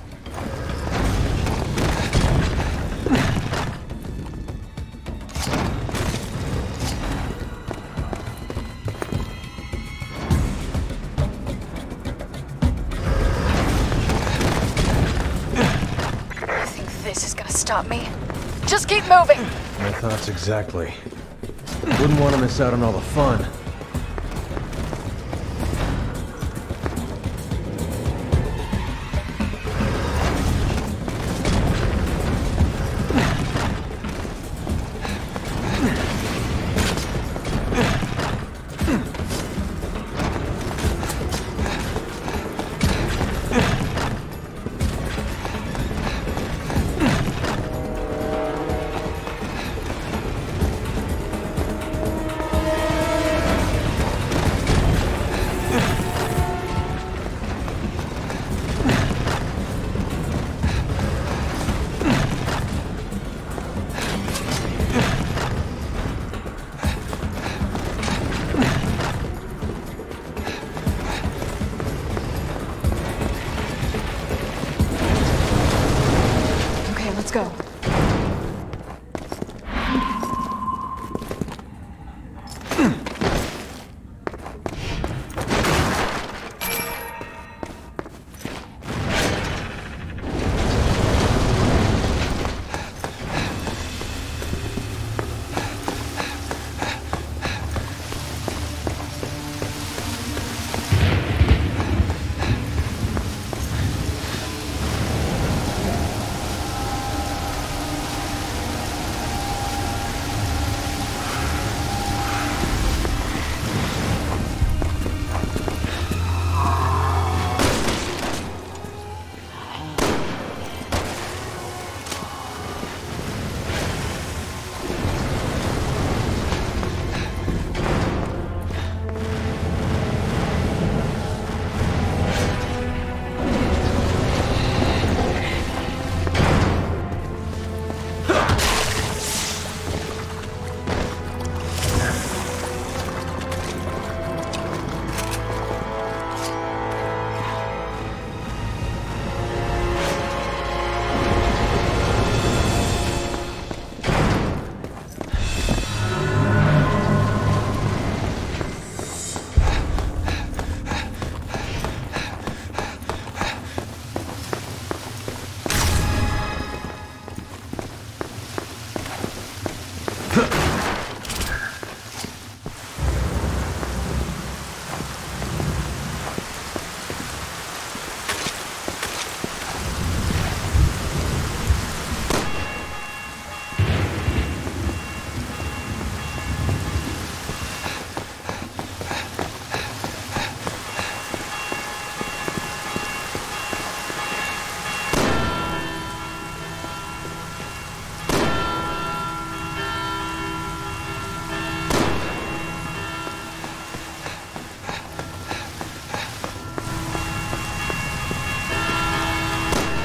You think this is gonna stop me? Just keep moving! My thoughts exactly. Wouldn't want to miss out on all the fun.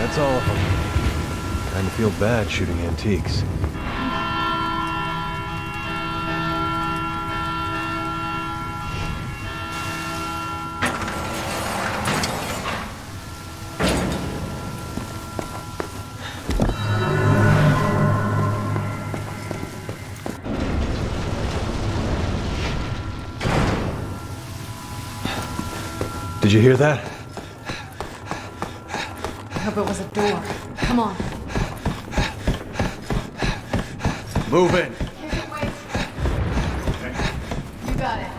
That's all of them. Kinda feel bad shooting antiques. Did you hear that? I hope it was a door. Come on. Move in. You got it.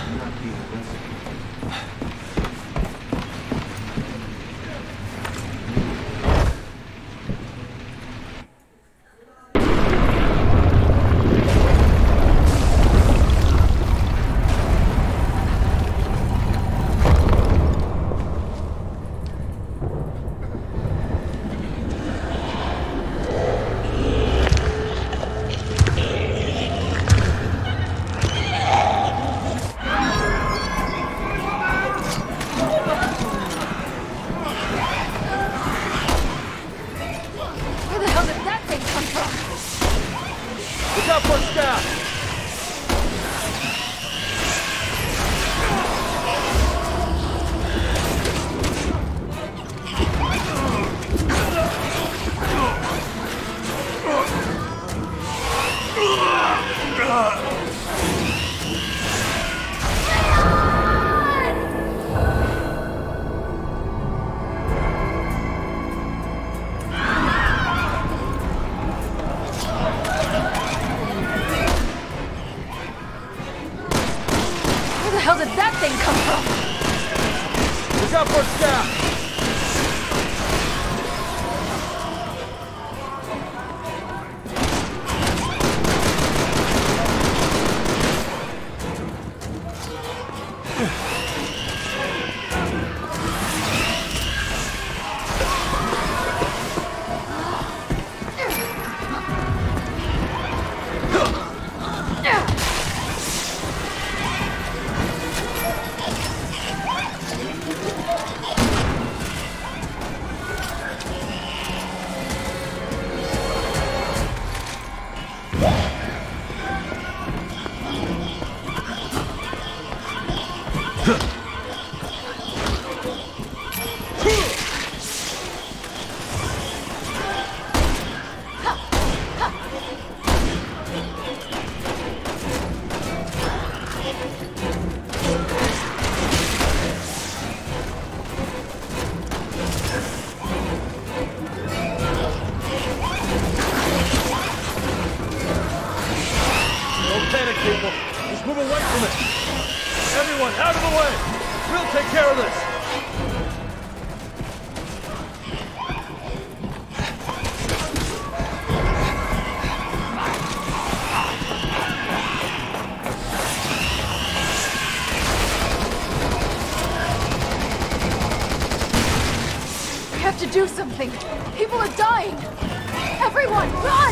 Do something! People are dying! Everyone, run!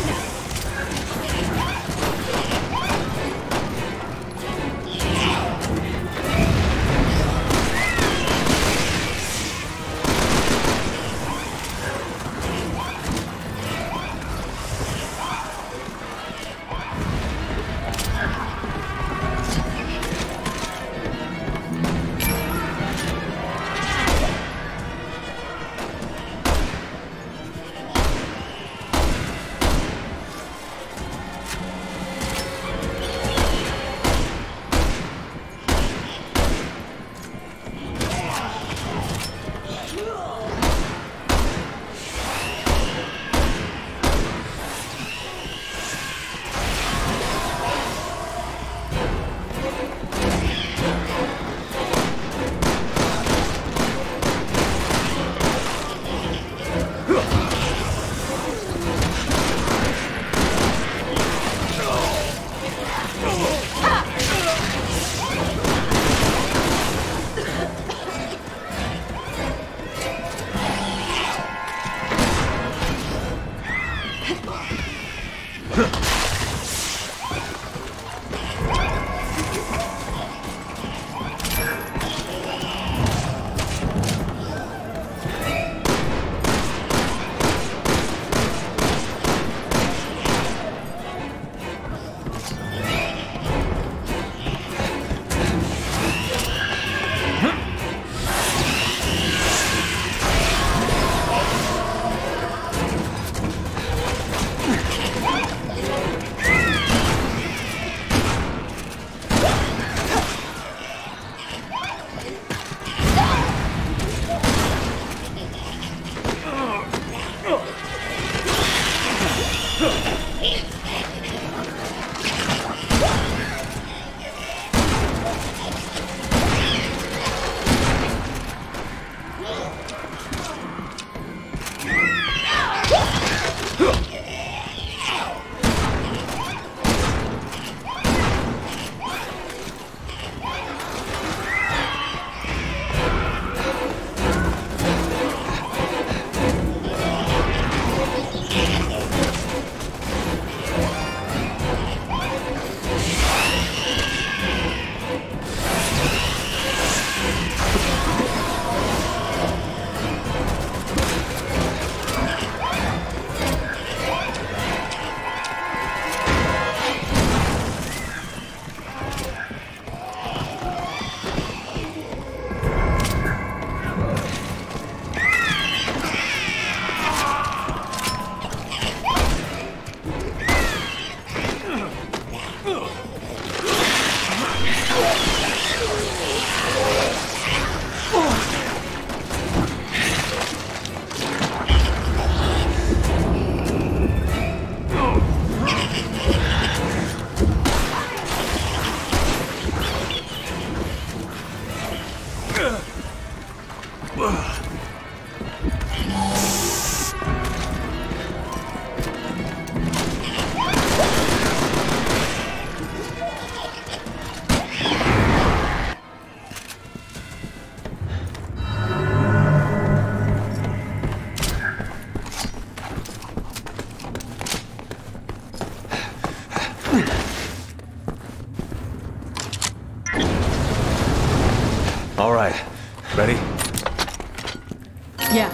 All right. Ready? Yeah.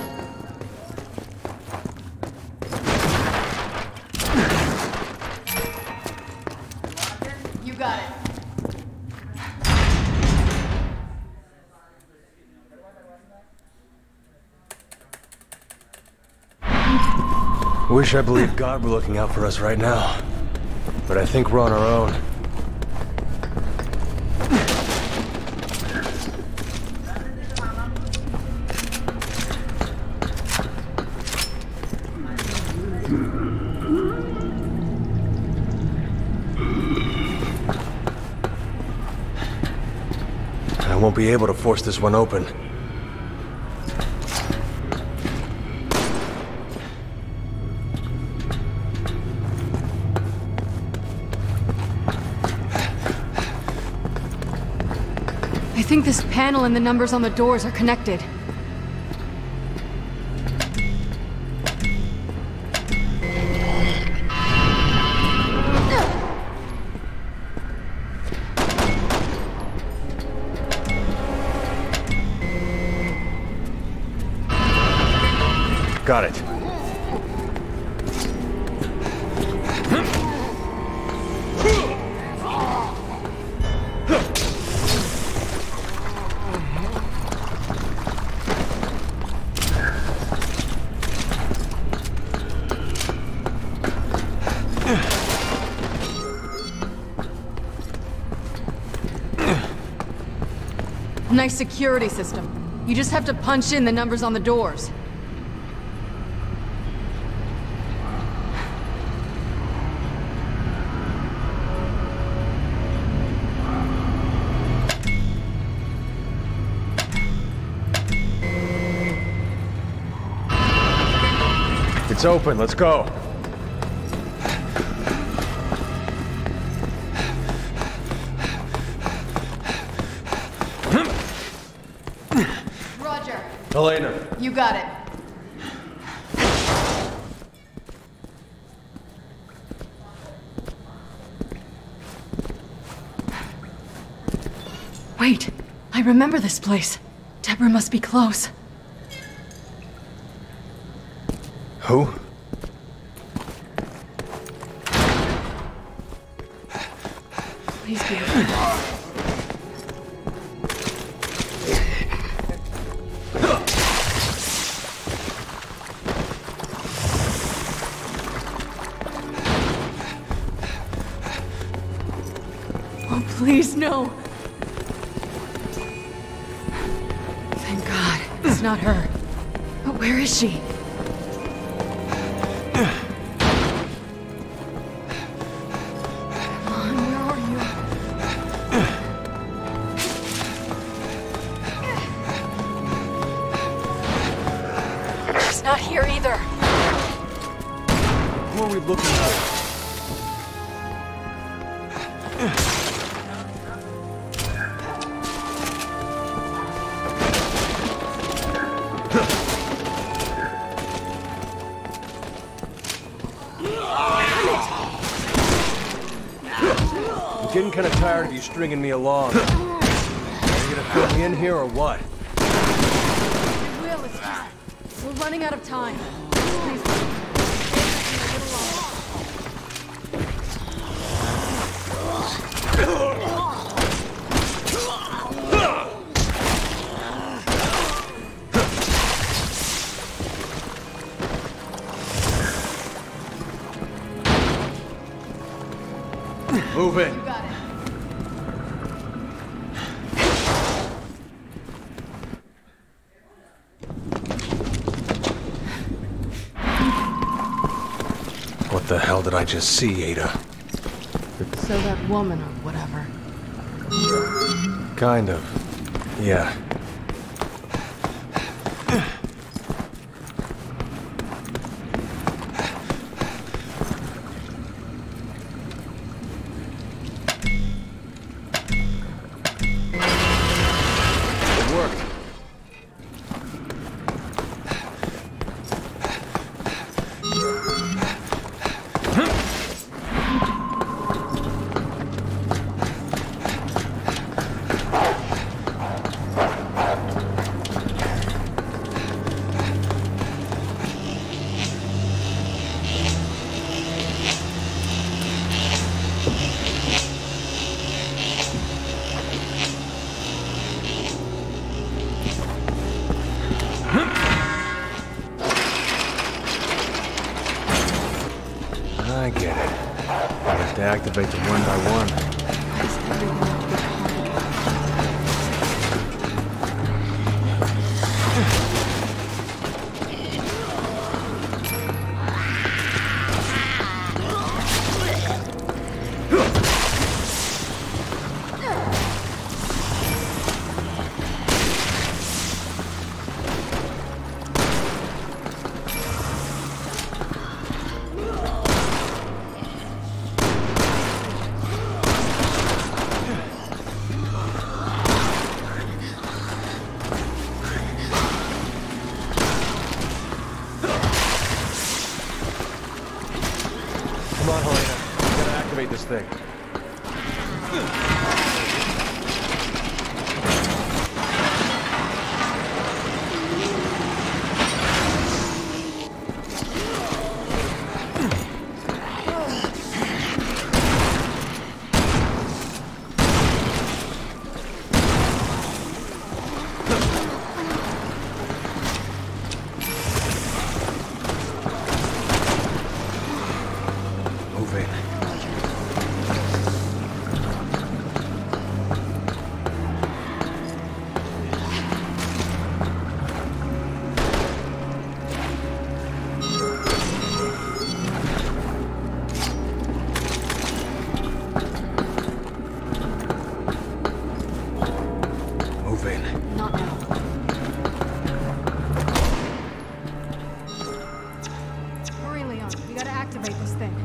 You got it. Wish I believed God were looking out for us right now. But I think we're on our own. I won't be able to force this one open. I think this panel and the numbers on the doors are connected. Got it. Nice security system. You just have to punch in the numbers on the doors. It's open, let's go. Roger. Helena. You got it. Wait, I remember this place. Deborah must be close. Who? Please be open. Oh, please, no. Thank God, it's not her. But where is she? Not here either. Who are we looking for? I'm getting kind of tired of you stringing me along. Are you gonna fill me in here or what? Will, it's just... We're running out of time. Please, Move in. You got it. What the hell did I just see, Ada? So that woman or whatever. Kind of. Yeah. have to activate them one by one. Come on, Helena. We gotta activate this thing. Move in. Move in. Not now. Hurry, Leon. We gotta activate this thing.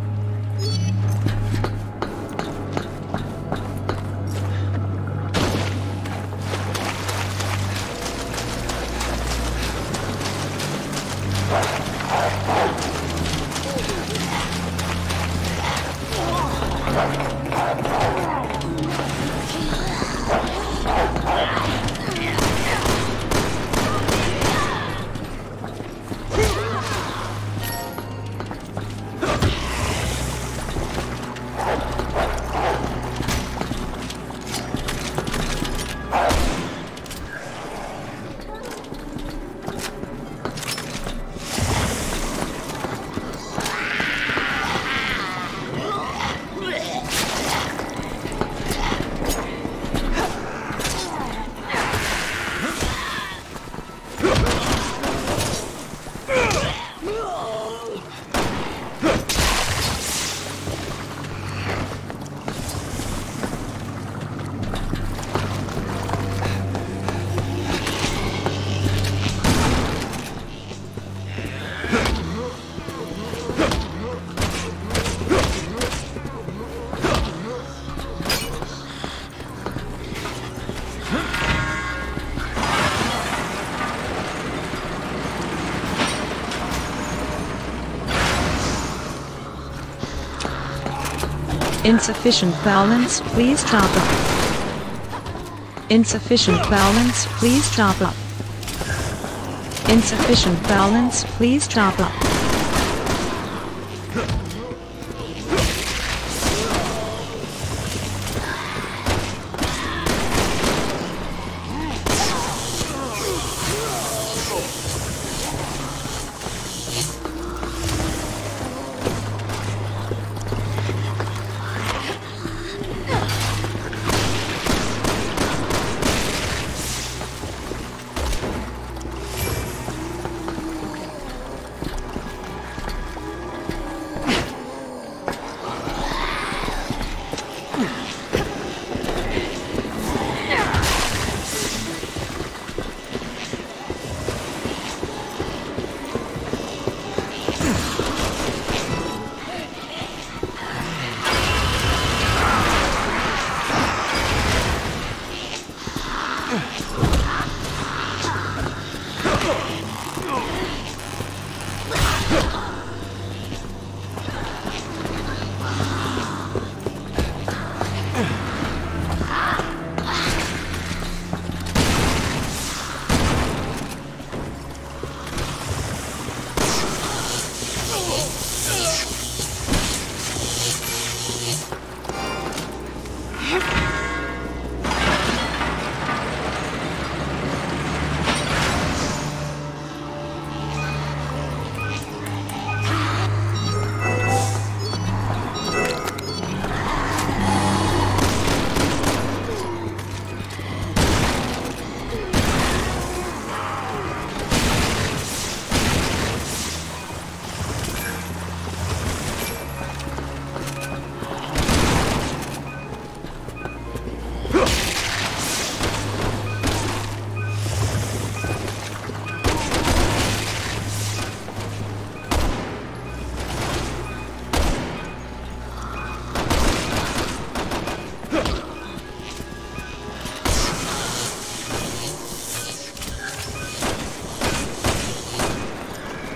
Insufficient balance, please top up. Insufficient balance, please top up. Insufficient balance, please top up.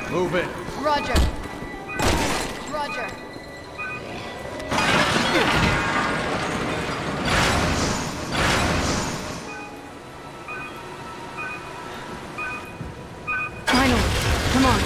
Move it. Roger. Roger. Finally. Come on.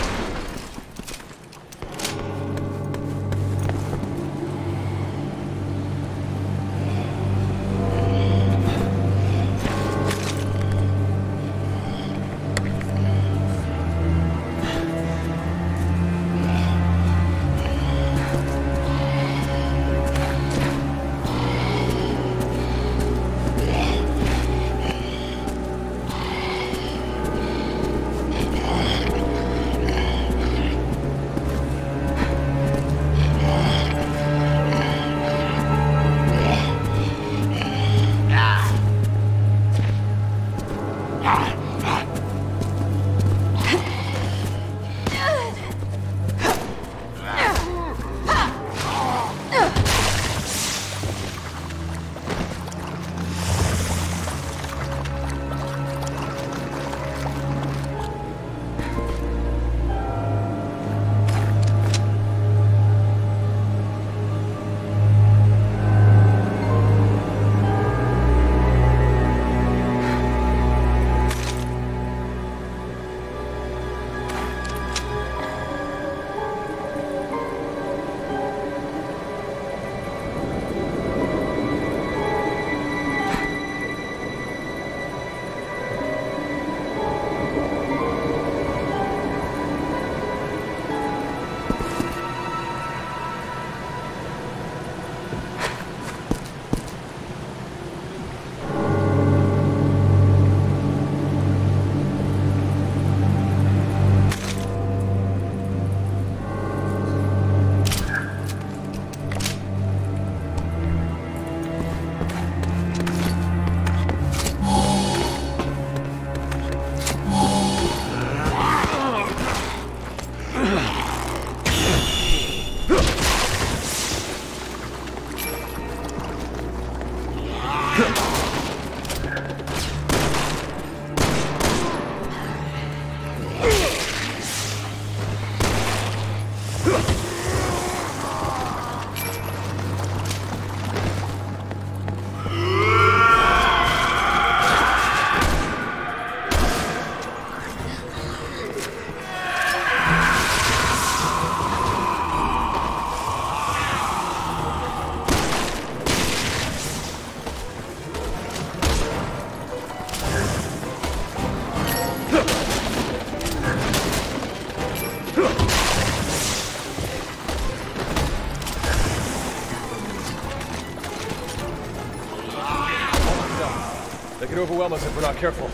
They could overwhelm us if we're not careful.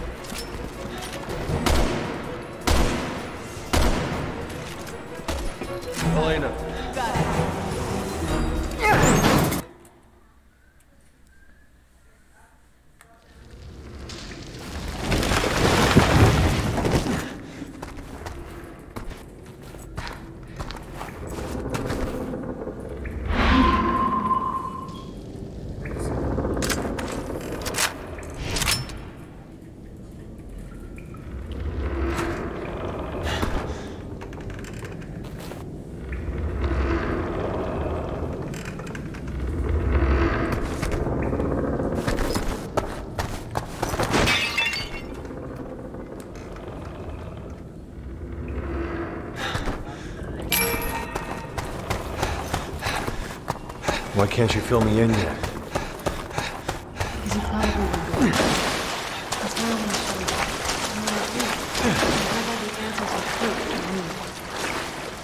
Elena. Why can't you fill me in yet? Because you thought we were going. That's why I want to show you. I want to have all the answers I could for me.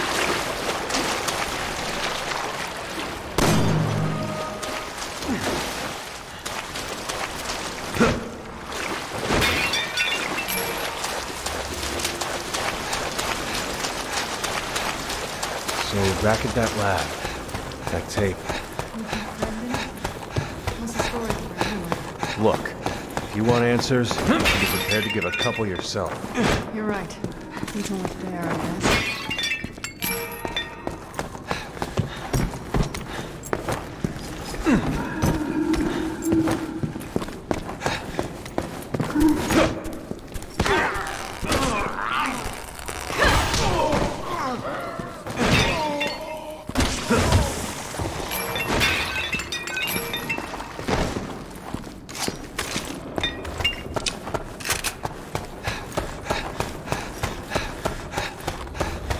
So, back at that lab. That tape. What's the story for anyone? Look, if you want answers, you should be prepared to give a couple yourself. You're right. He's only fair, I guess.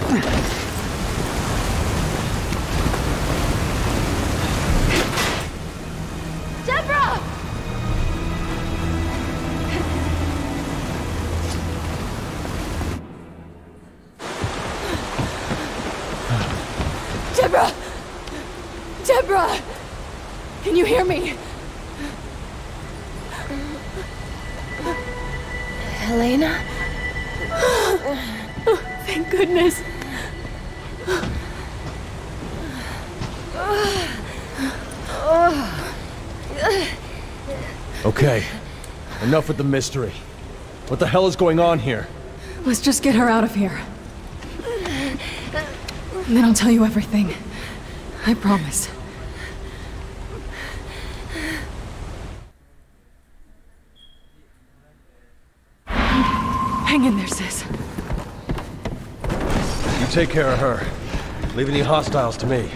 Deborah! Deborah! Deborah! Can you hear me? Helena? Thank goodness. Okay. Enough with the mystery. What the hell is going on here? Let's just get her out of here. And then I'll tell you everything. I promise. Hang in there, sis. You take care of her. Leave any hostiles to me.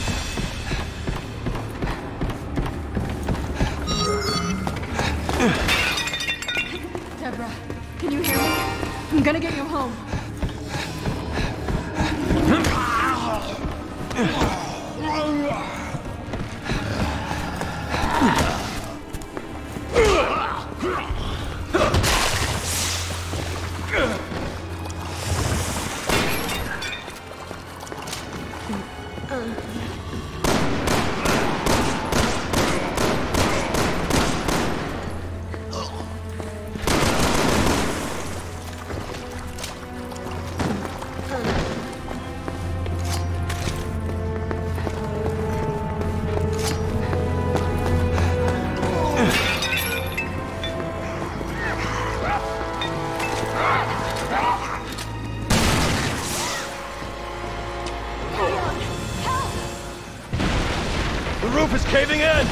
Deborah, can you hear me? I'm gonna get you home. The roof is caving in!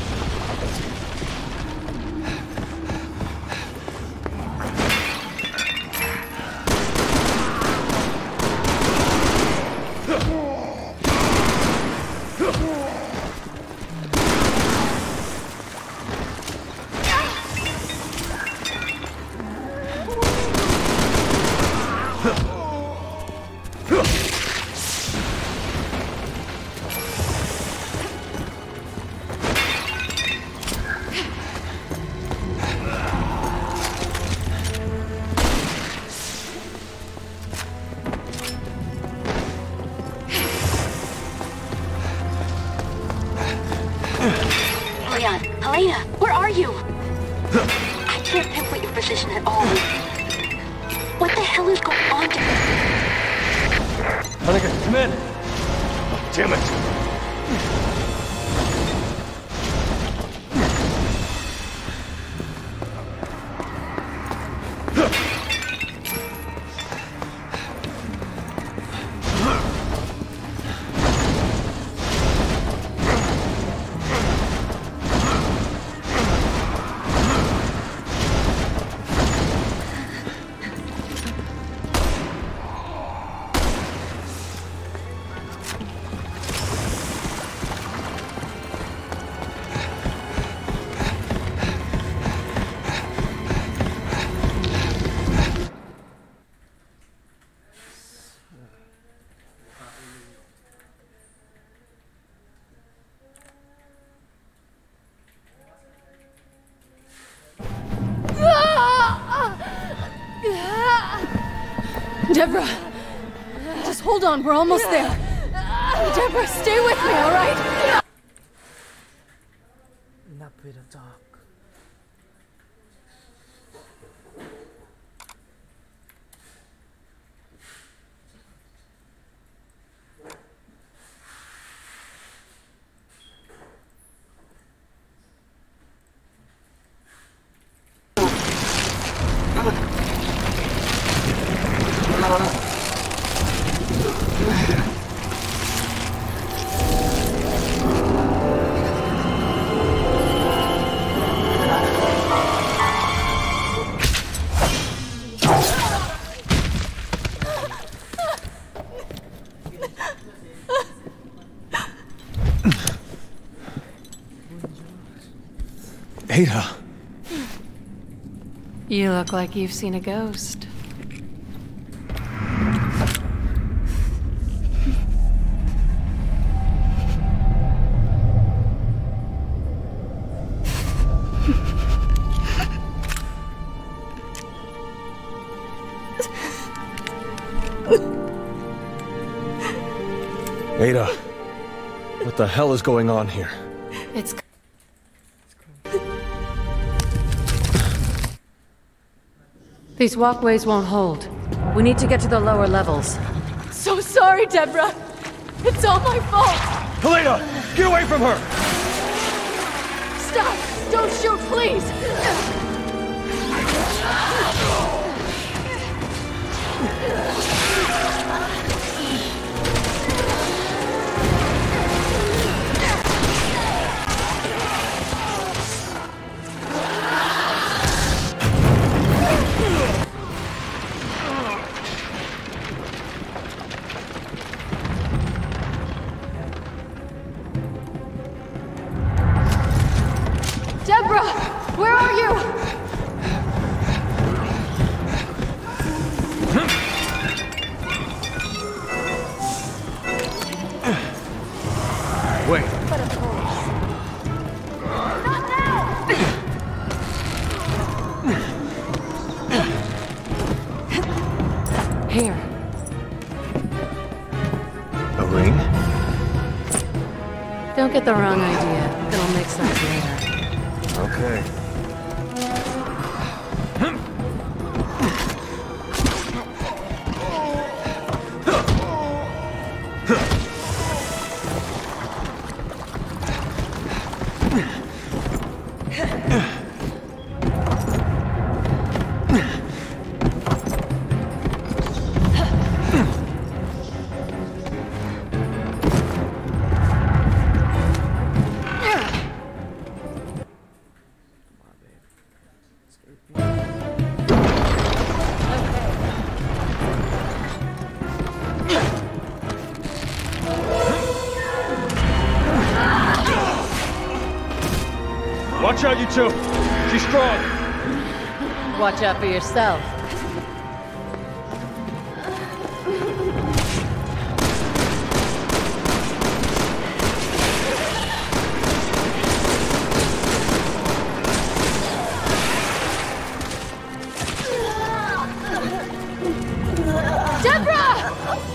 Leon, Helena, where are you? I can't pinpoint your position at all. What the hell is going on? Hunnigan, come in! Damn it! Deborah, just hold on, we're almost there. Deborah, stay with me, all right? Ada. You look like you've seen a ghost. Ada, what the hell is going on here? It's... These walkways won't hold. We need to get to the lower levels. So sorry, Deborah. It's all my fault. Helena, get away from her! Stop! Don't shoot, please! Deborah! Where are you? Wait. But of course. Not now! Here. A ring? Don't get the wrong idea. It'll make sense later. Okay. Watch out, you two! She's strong! Watch out for yourself. Deborah!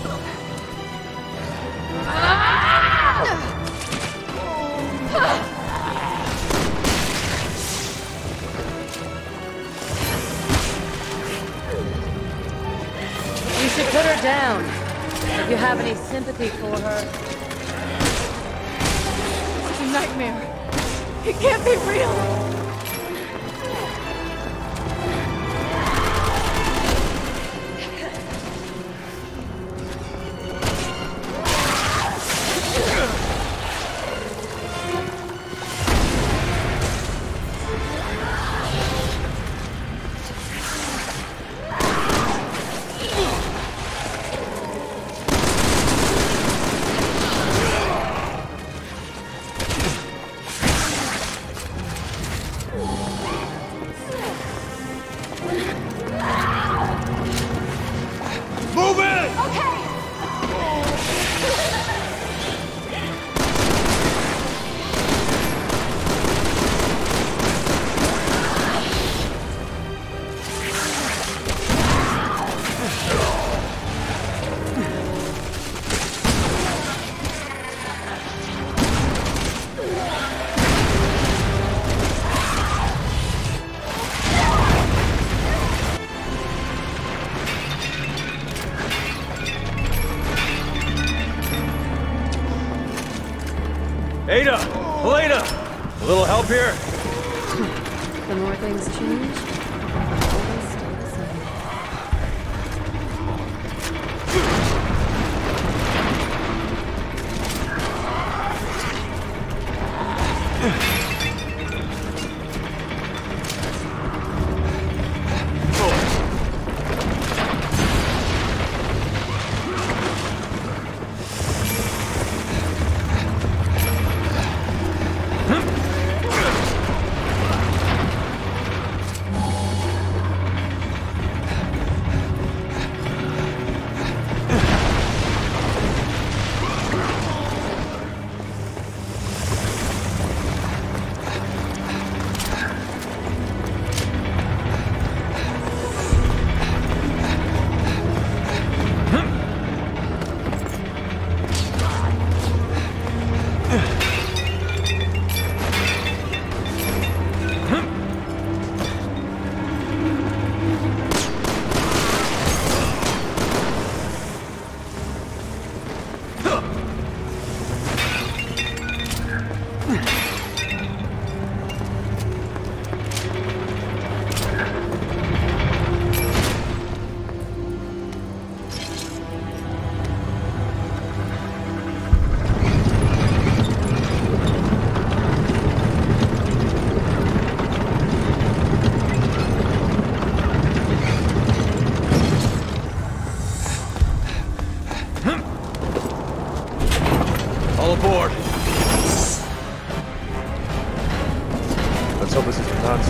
You should put her down. If you have any sympathy for her. It's a nightmare. It can't be real. Move in! Okay! Ada! Helena! A little help here? The more things change, the more they stay the same.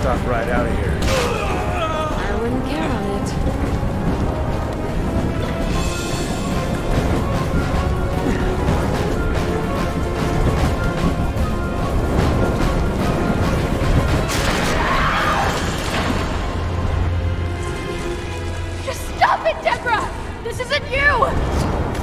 stop right out of here. I wouldn't count on it. Just stop it, Deborah! This isn't you!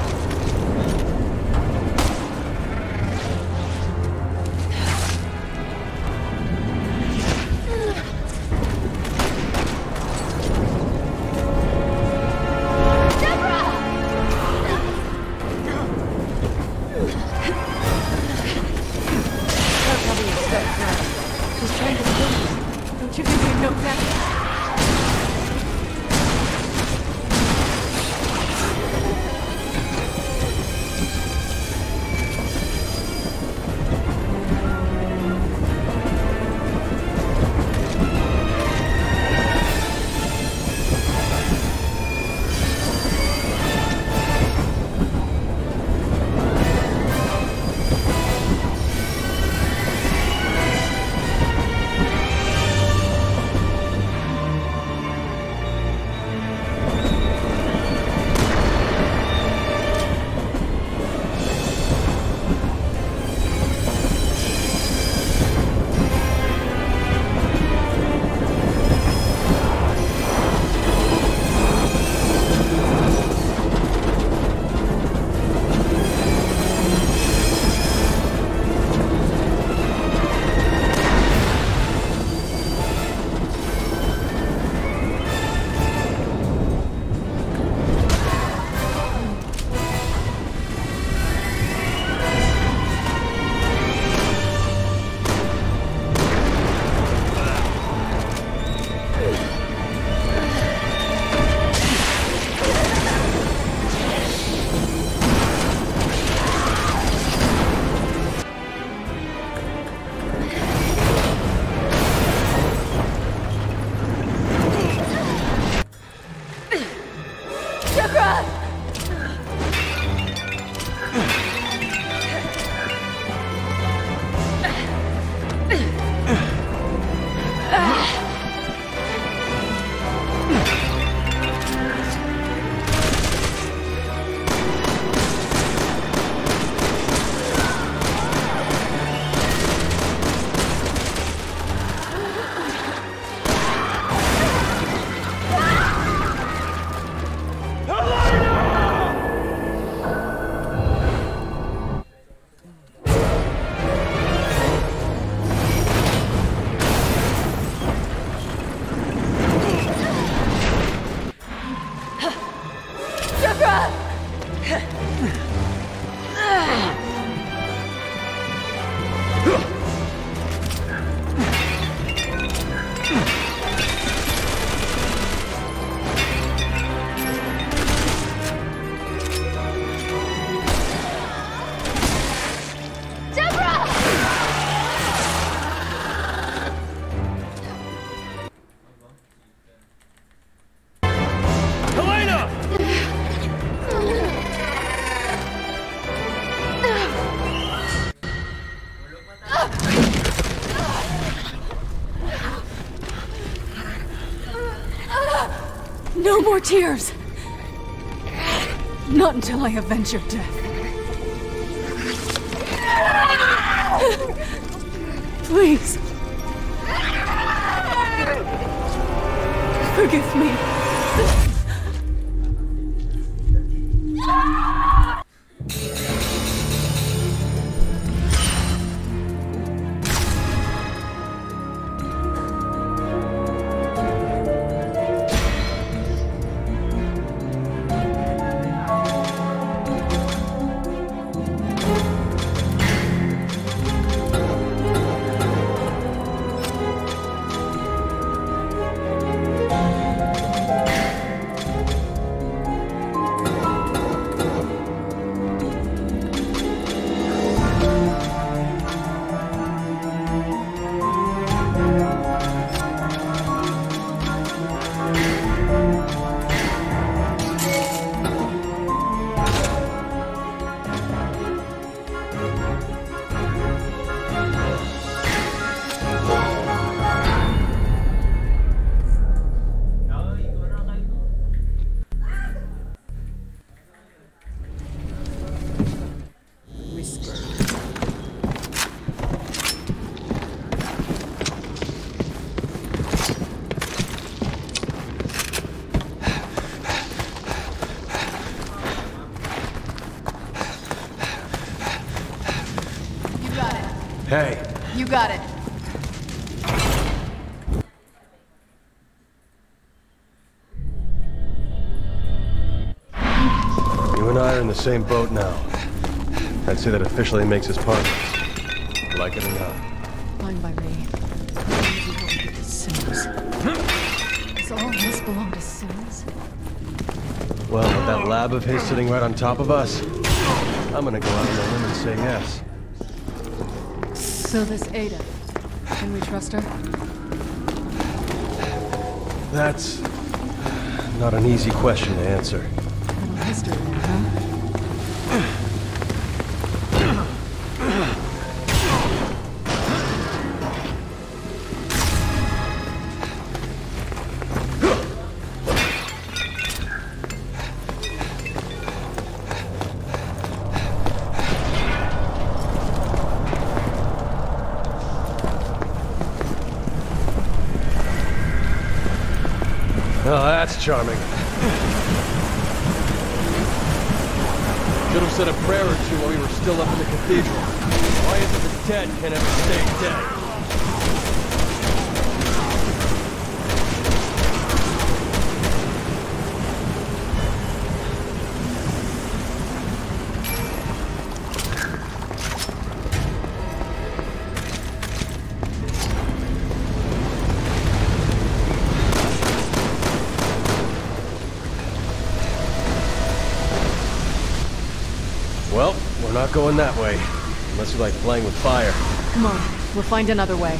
She's trying to kill you. Don't you think you know that? No more tears! Not until I avenge your death. Please. Forgive me. Hey. You got it. You and I are in the same boat now. I'd say that officially makes us partners. Like it or not. Fine by me. Simmons. Does all this belong to Simmons? Well, with that lab of his sitting right on top of us, I'm gonna go out on a limb and say yes. So this Ada, can we trust her? That's not an easy question to answer. Little history there, huh? Oh, that's charming. Should have said a prayer or two while we were still up in the cathedral. Why is it the dead can't ever stay dead? Well, we're not going that way. Unless you like playing with fire. Come on, we'll find another way.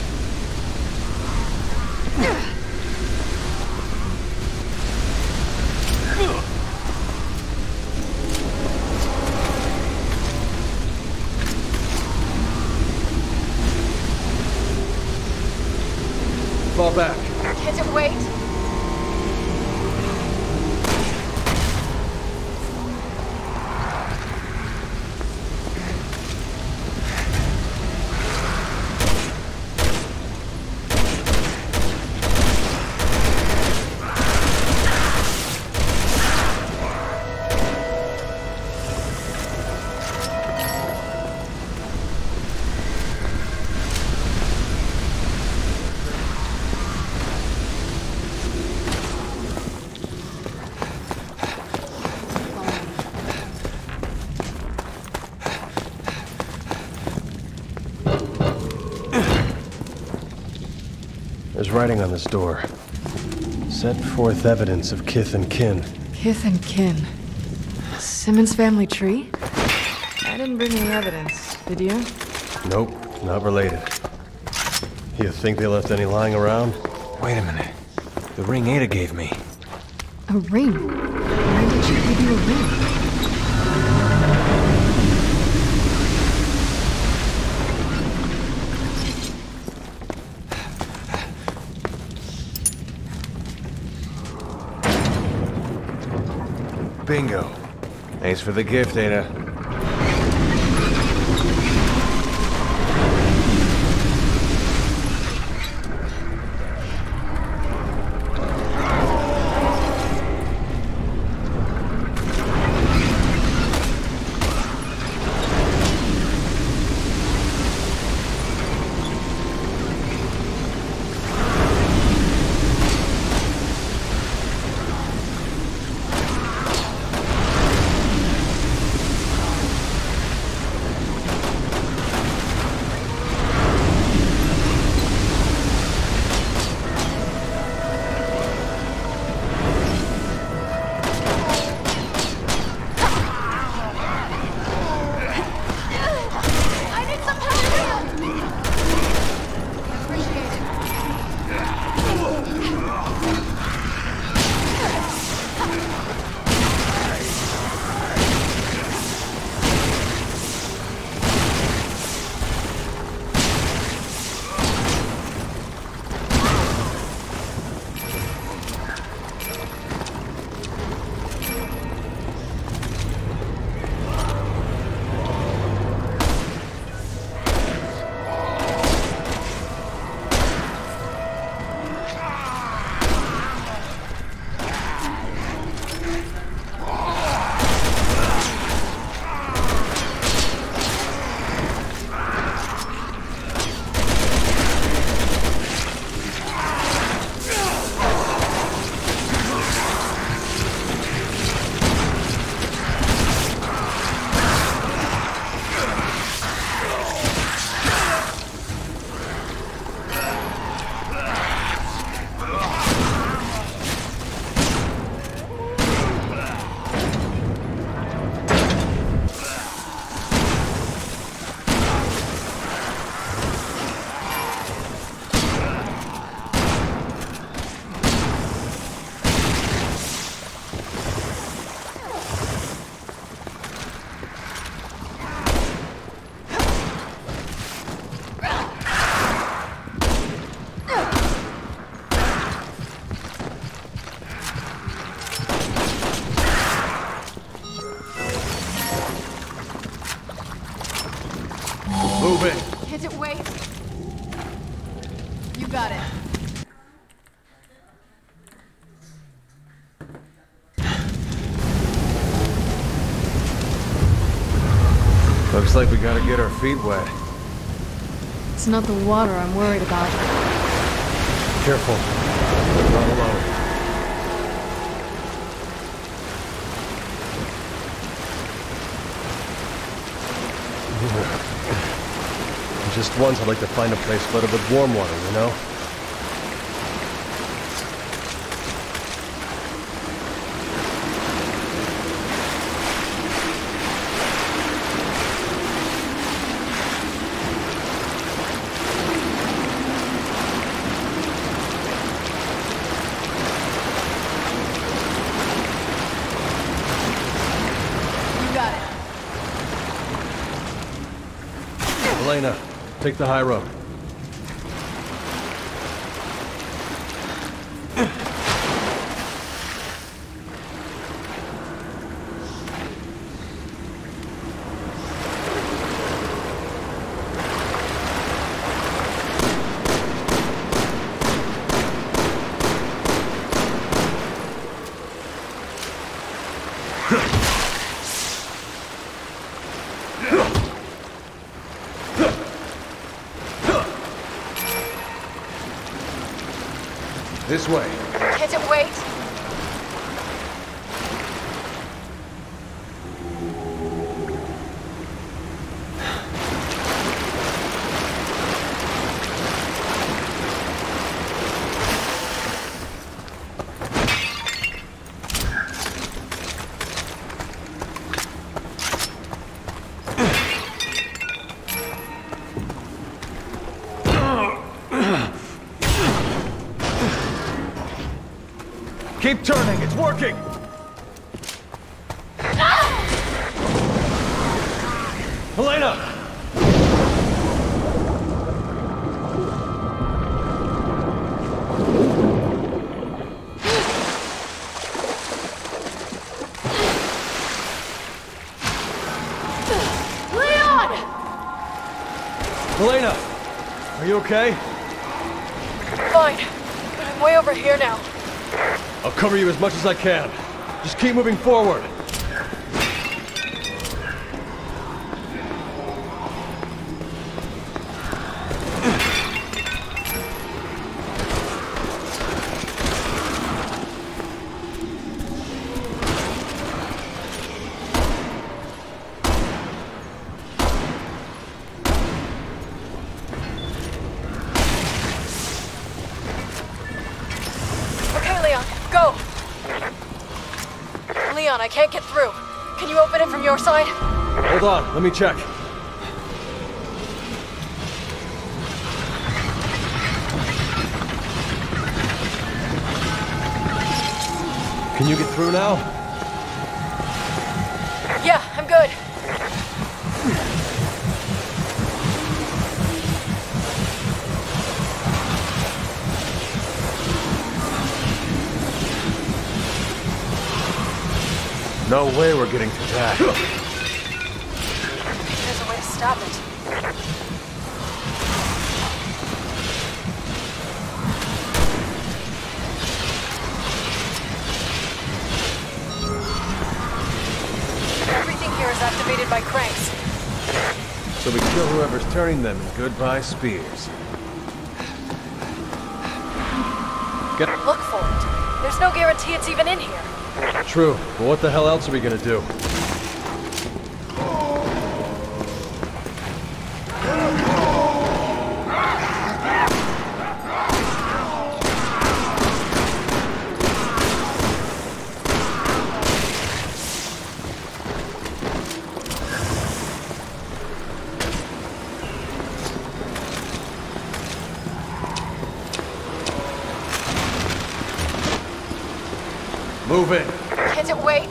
Fall back. Can't it wait? There's writing on this door. Set forth evidence of kith and kin. Kith and kin. Simmons family tree? I didn't bring any evidence, did you? Nope, not related. You think they left any lying around? Wait a minute. The ring Ada gave me. A ring? Why did she give you a ring? Bingo. Thanks for the gift, Ada. Can't it wait? You got it. Looks like we gotta get our feet wet. It's not the water I'm worried about. Careful. We're not alone. Just once, I'd like to find a place flooded with warm water, you know? Elena, take the high road. This way. Can't it wait? Keep turning, it's working! Helena! Leon! Helena! Are you okay? Fine, but I'm way over here now. I'll cover you as much as I can. Just keep moving forward. Go! Leon, I can't get through. Can you open it from your side? Hold on, let me check. Can you get through now? Yeah, I'm good. No way we're getting through that. There's a way to stop it. Everything here is activated by cranks. So we kill whoever's turning them and goodbye spears. Look for it. There's no guarantee it's even in here. True, but what the hell else are we gonna do? Move in. Can't it wait?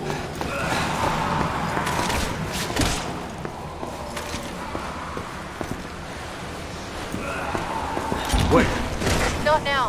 Wait. Not now.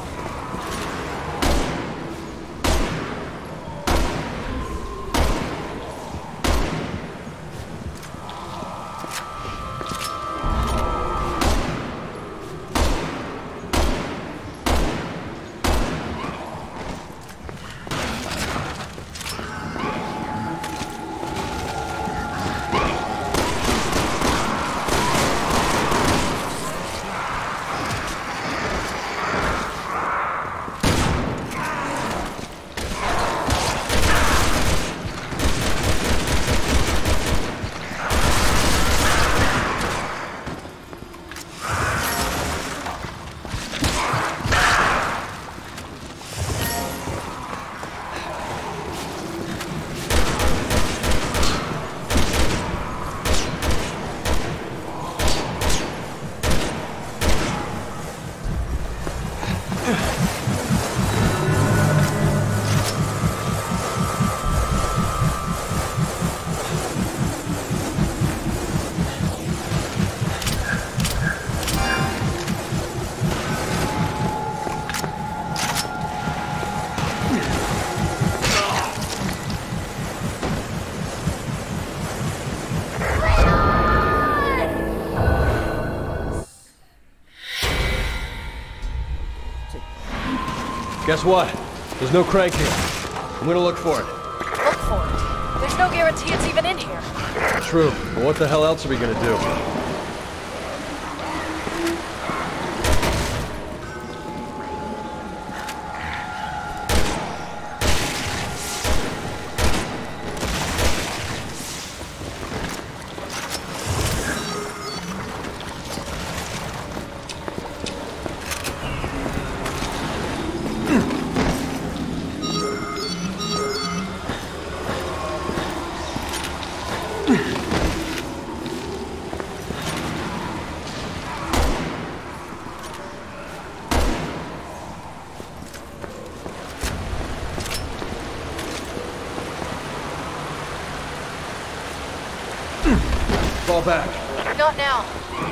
Guess what? There's no crank here. I'm gonna look for it. Look for it. There's no guarantee it's even in here. True, but what the hell else are we gonna do? Fall back. Not now.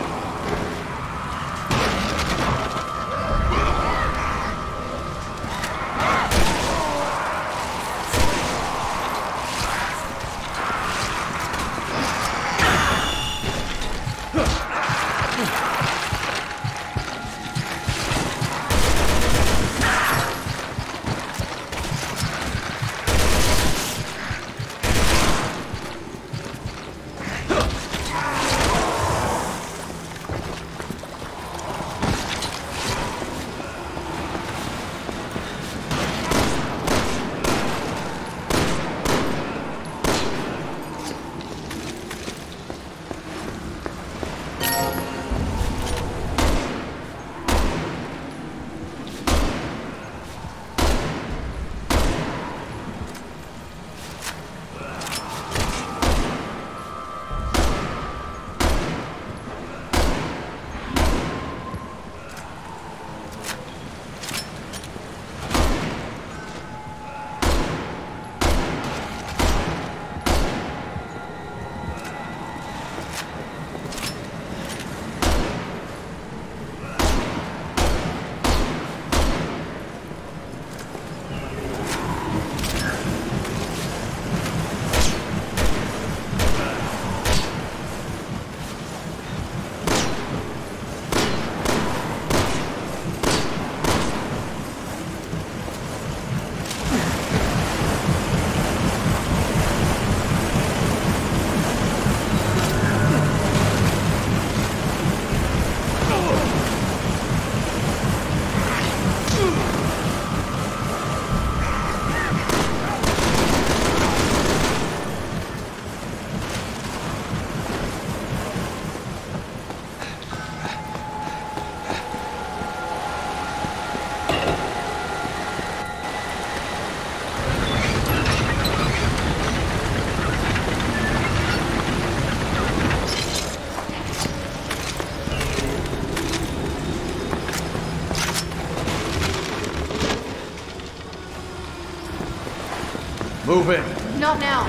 Move in. Not now.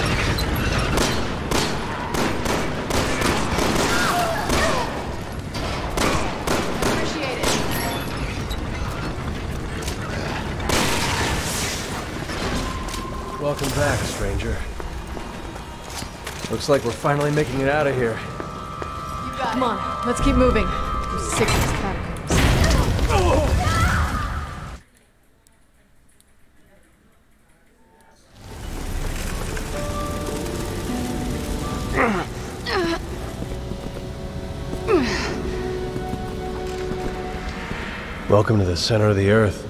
Appreciate it. Welcome back, stranger. Looks like we're finally making it out of here. Come on, let's keep moving. I'm sick of these catacombs. Welcome to the center of the earth.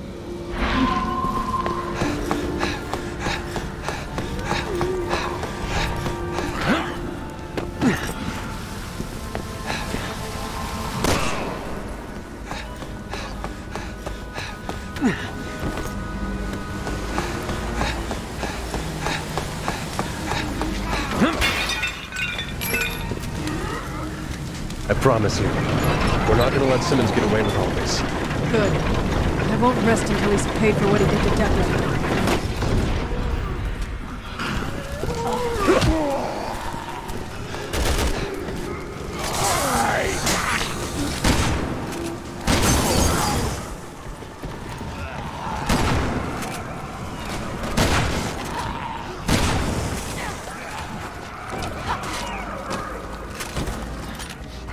I promise you, we're not gonna let Simmons get away with all this. Good. I won't rest until he's paid for what he did to Deckard.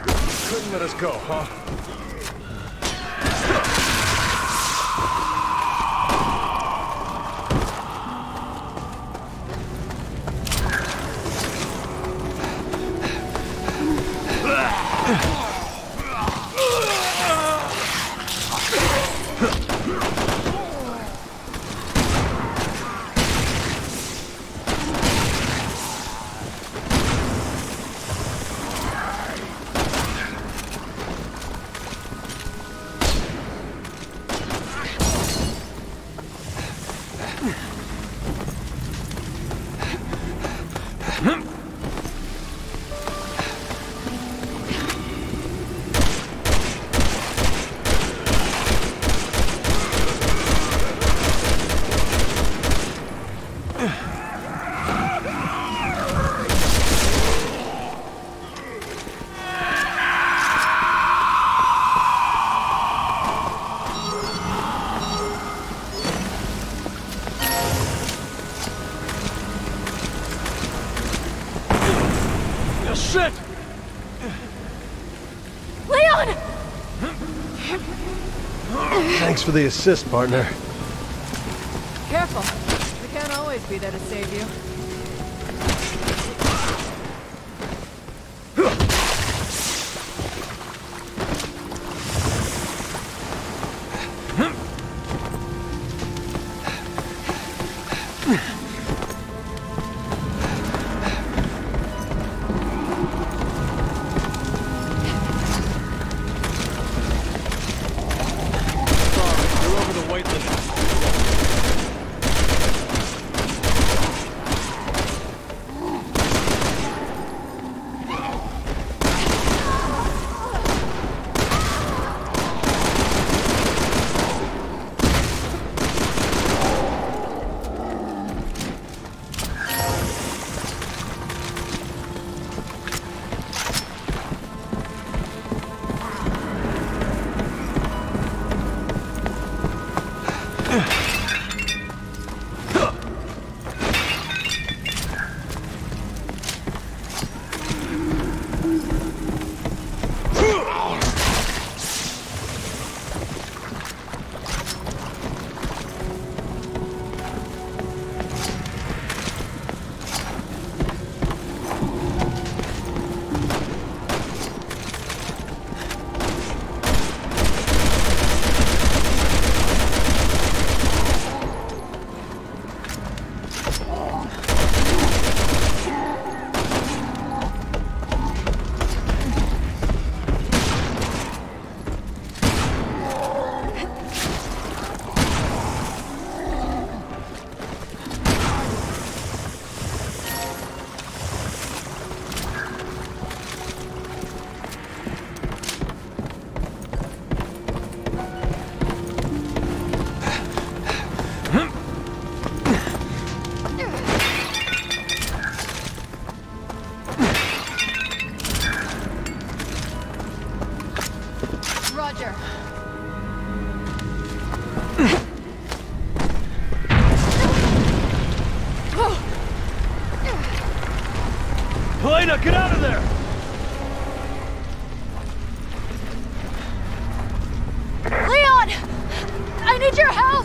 Couldn't let us go, huh? Shit! Leon! Thanks for the assist, partner. Careful. We can't always be there to save you. Roger. Helena, get out of there! Leon! I need your help!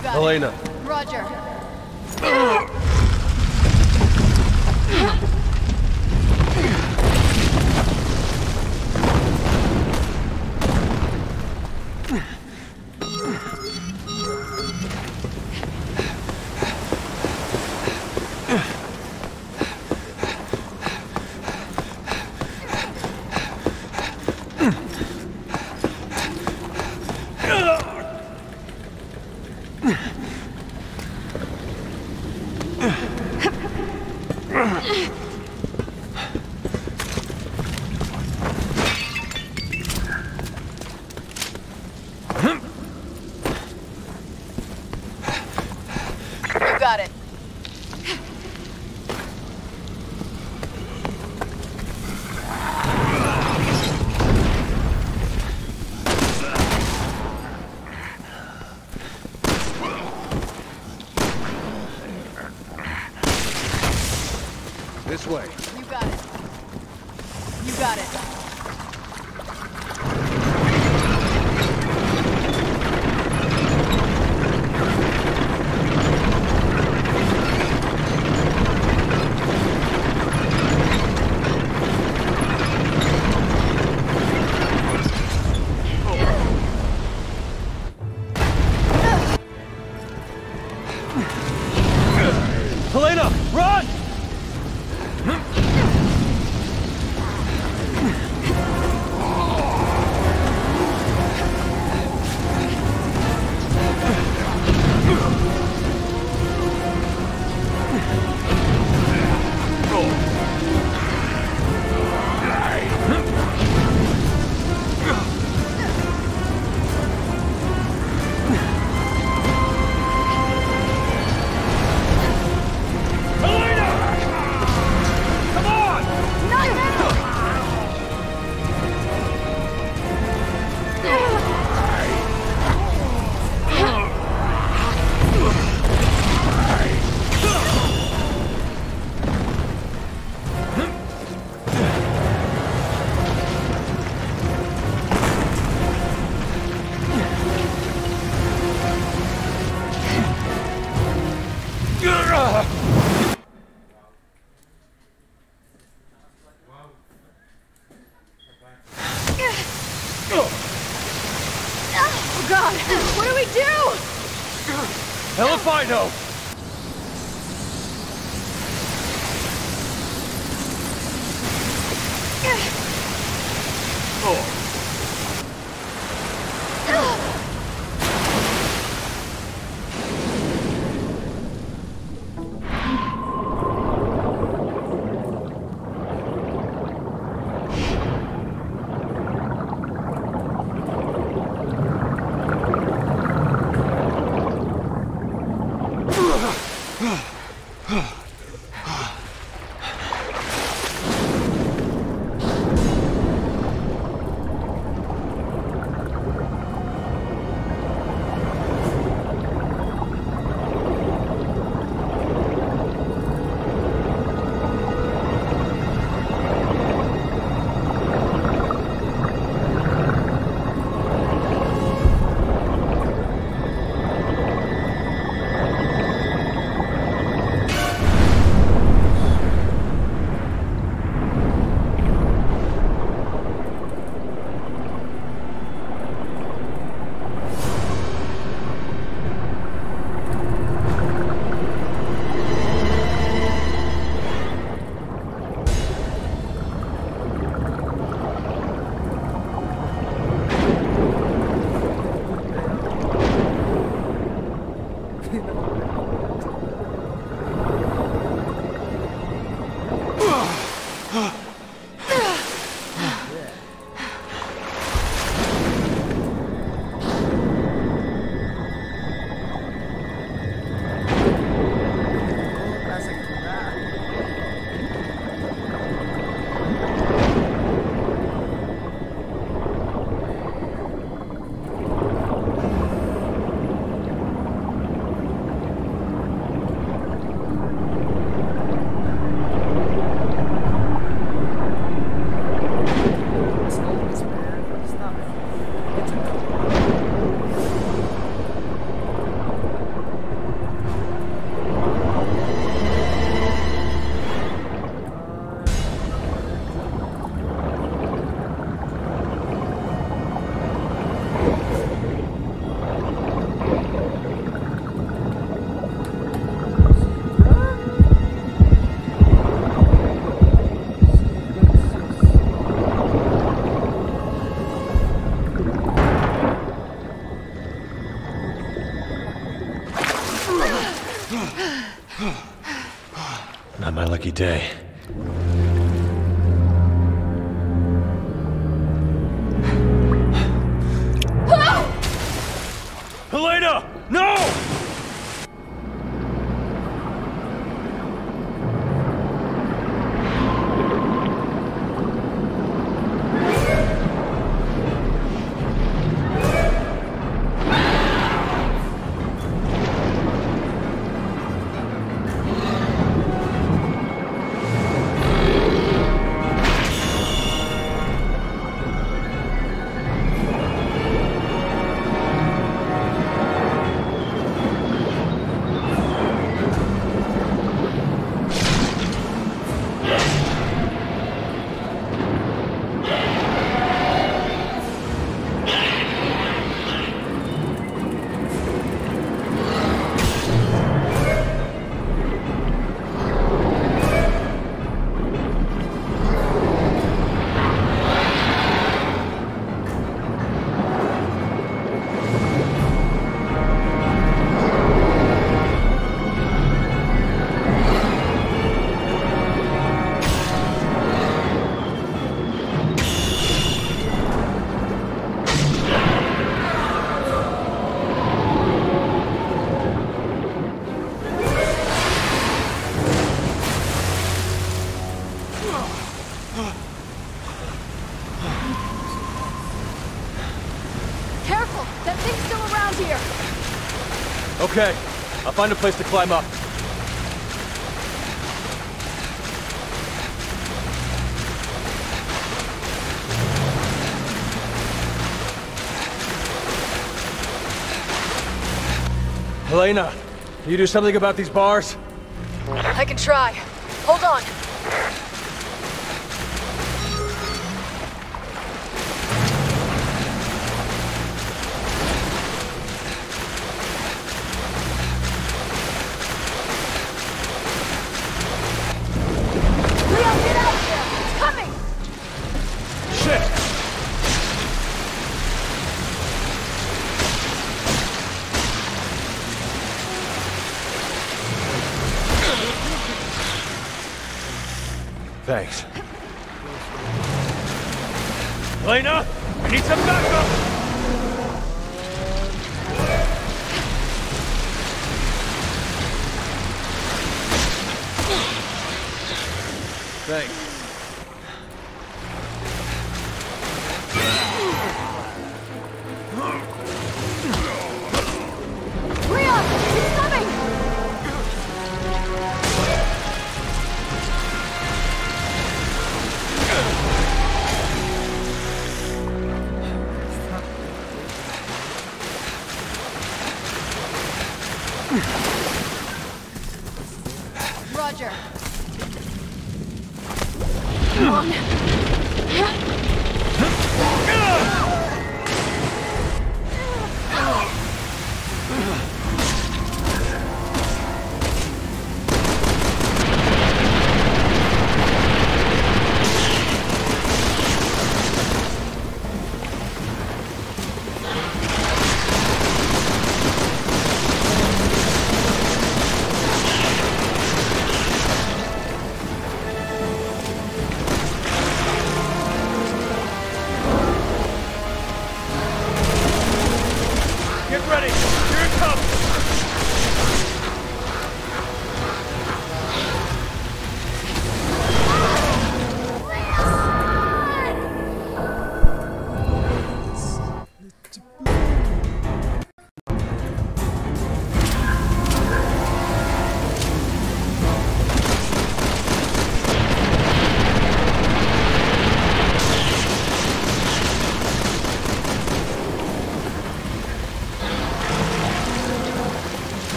got Elena. it. Roger. Got it. This way. You got it. You got it. Helena, run! Oh God! What do we do? Hell if I know! Not my lucky day. Helena! No! Careful! That thing's still around here! Okay, I'll find a place to climb up. Helena, can you do something about these bars? I can try. Hold on. Leon, get out of there! It's coming! Shit! Thanks. Helena, I need some backup! Thanks. Leon! He's coming! Roger. Come on. Get ready! Here it comes!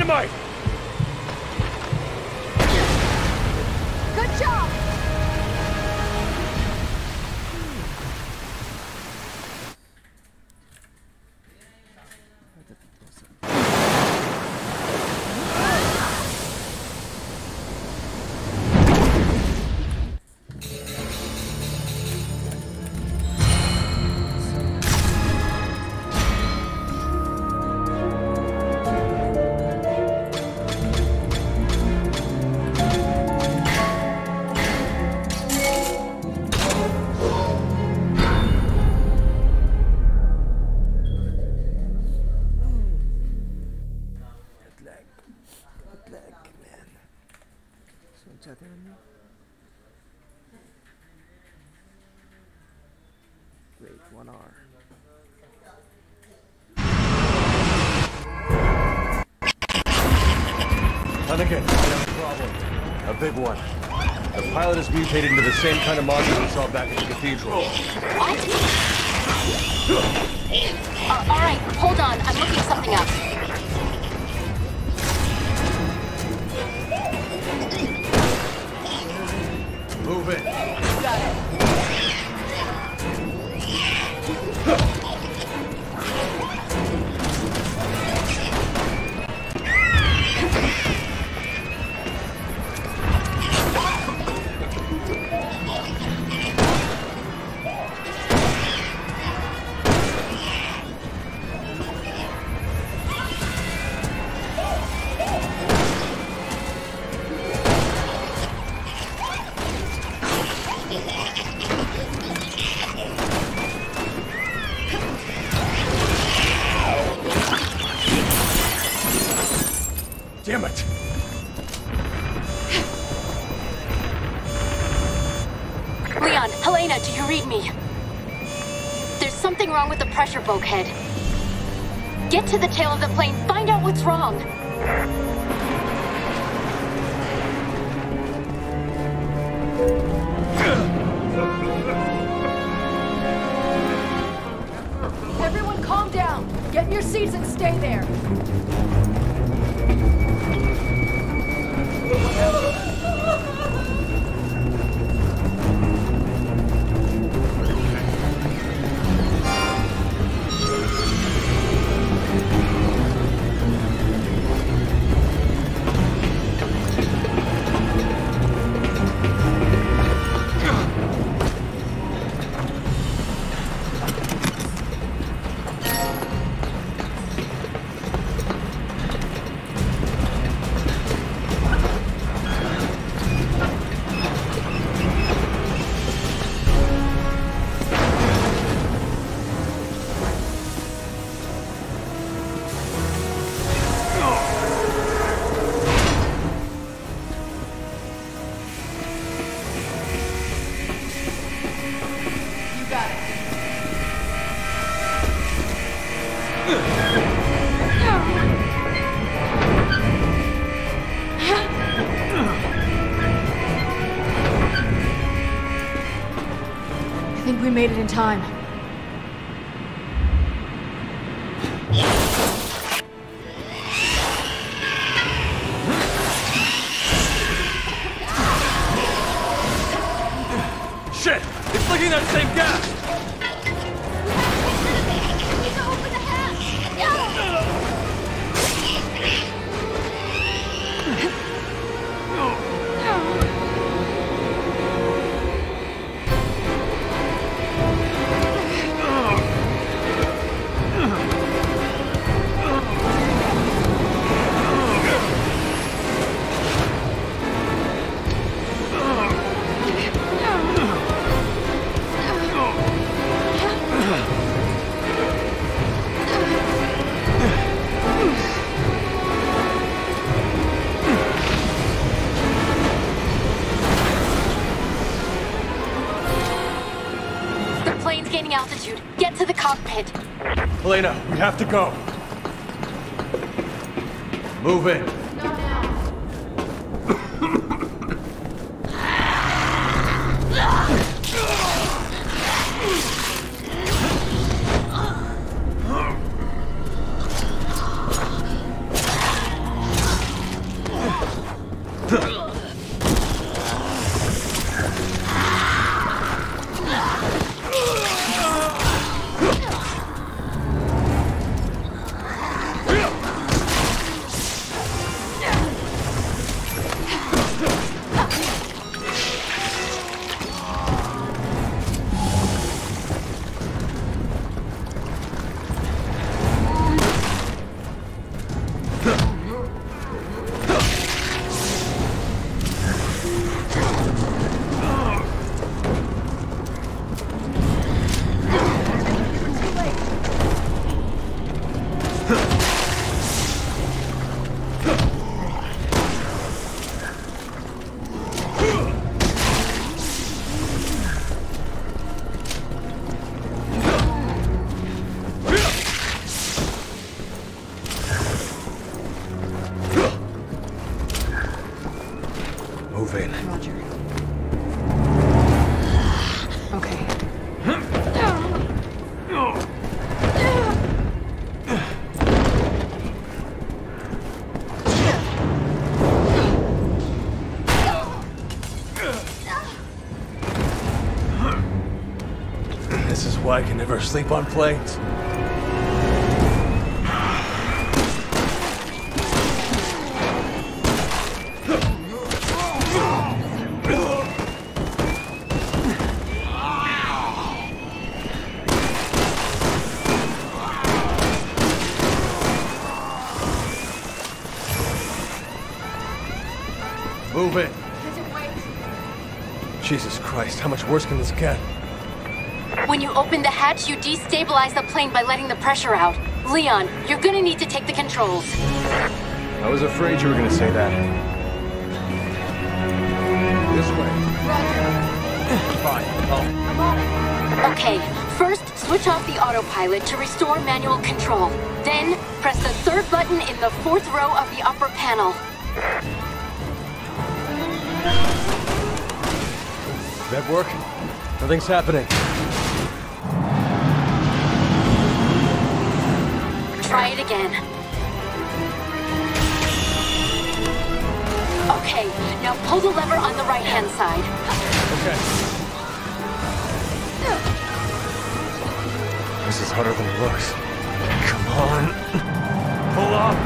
dynamite! Good job! Wait, 1R. Hunnigan, I have a problem. A big one. The pilot is mutated into the same kind of monster we saw back at the cathedral. What? All right, hold on. I'm looking something up. Move it. Got it. Damn it! Leon, Helena, do you read me? There's something wrong with the pressure bulkhead. Get to the tail of the plane, find out what's wrong. Everyone calm down. Get in your seats and stay there. I think we made it in time. Shit! It's leaking that same gas! Gaining altitude. Get to the cockpit. Helena, we have to go. Move in. in. Roger. Okay. This is why I can never sleep on planes. Move it. Jesus Christ, how much worse can this get? When you open the hatch, you destabilize the plane by letting the pressure out. Leon, you're gonna need to take the controls. I was afraid you were gonna say that. This way. Fine. I'm on it. Okay, first switch off the autopilot to restore manual control. Then press the third button in the fourth row of the upper panel. That work? Nothing's happening. Try it again. Okay, now pull the lever on the right-hand side. Okay. This is harder than it looks. Come on. Pull up.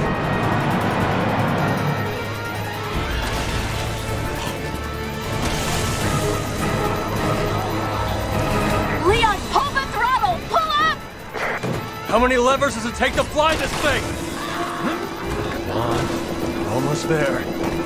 Leon, pull the throttle! Pull up! How many levers does it take to fly this thing? Come on. We're almost there.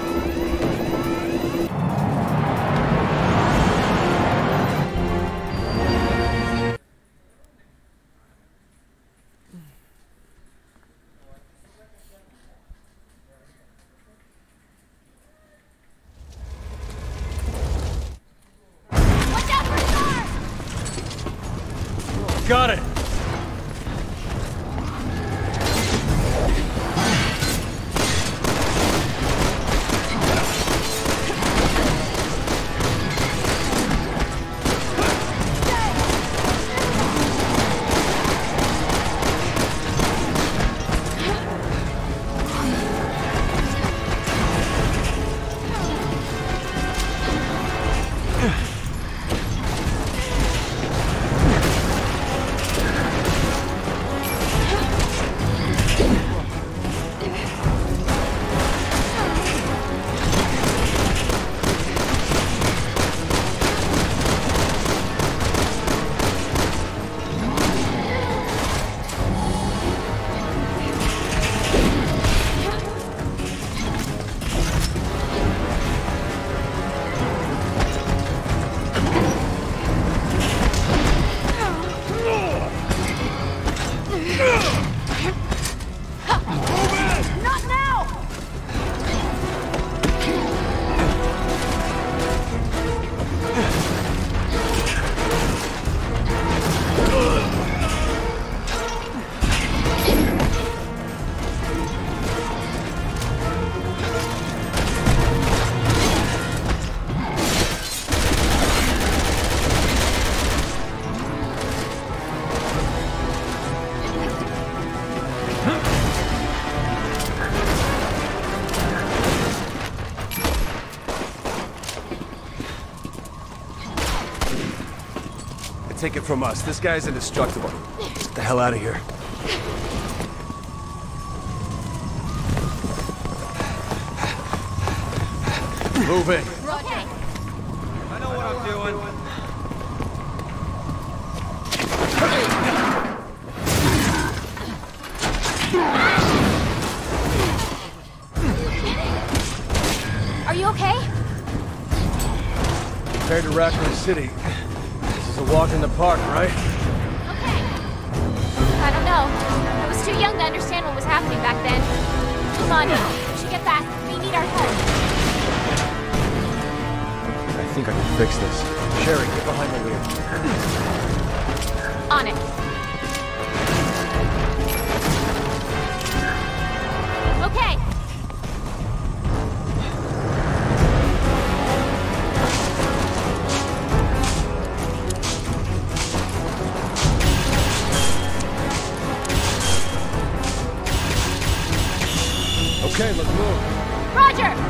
Got it! Take it from us. This guy's indestructible. Get the hell out of here. Move it. Roger. I know what I'm doing. Are you okay? Compared to Raccoon City, this is a walk in the park, right? Okay. I don't know. I was too young to understand what was happening back then. Come on, we should get back. We need our help. I think I can fix this. Sherry, get behind the wheel. On it. Okay. Okay, let's move. Roger!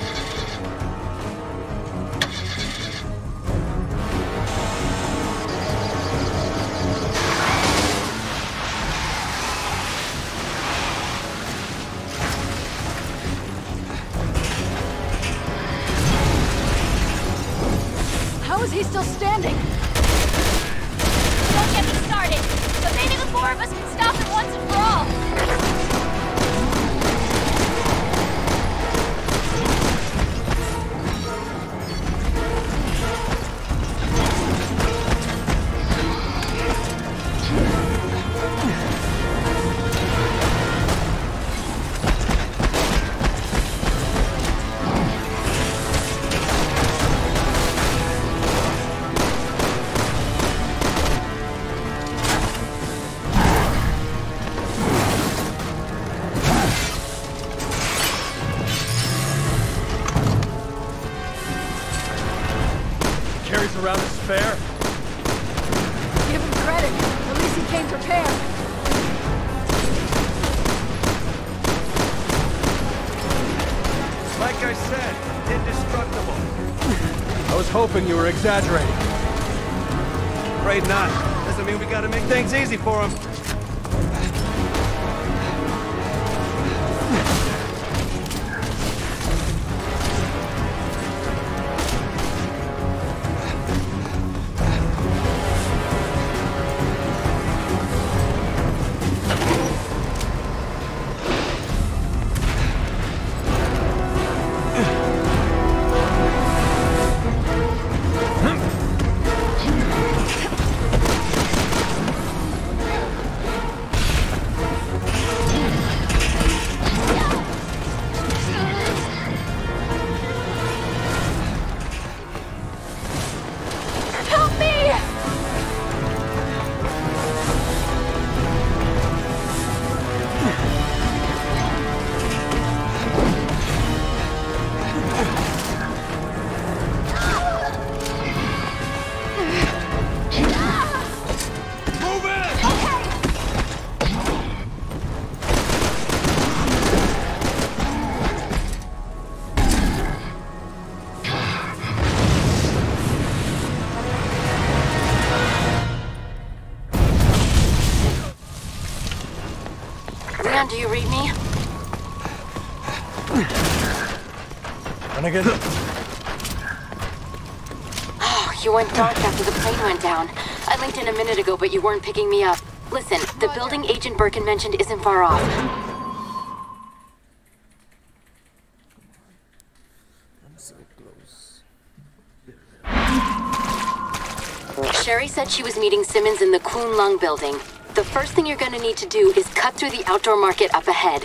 How is he still standing? Don't get me started! But maybe the four of us can stop him once and for all! Carries around a spare? Give him credit. At least he came prepared. Like I said, indestructible. I was hoping you were exaggerating. Afraid not. Doesn't mean we gotta make things easy for him. Leon, do you read me? Runnigan? Oh, you went dark after the plane went down. I linked in a minute ago, but you weren't picking me up. Listen, the building Agent Birkin mentioned isn't far off. I'm so close. Sherry said she was meeting Simmons in the Kun Lung building. The first thing you're gonna need to do is cut through the outdoor market up ahead.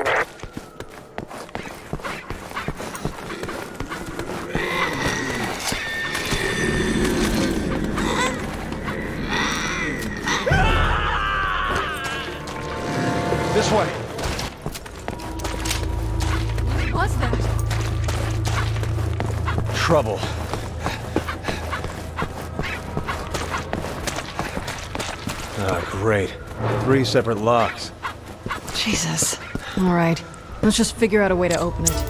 This way. What's that? Trouble. Ah, great. 3 separate locks. Jesus. All right. Let's just figure out a way to open it.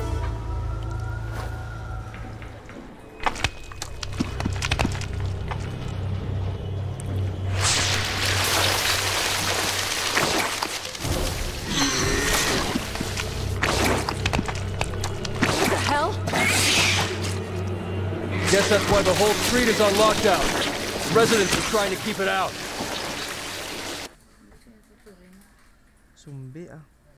What the hell? Guess that's why the whole street is on lockdown. Residents are trying to keep it out. Zombie ah.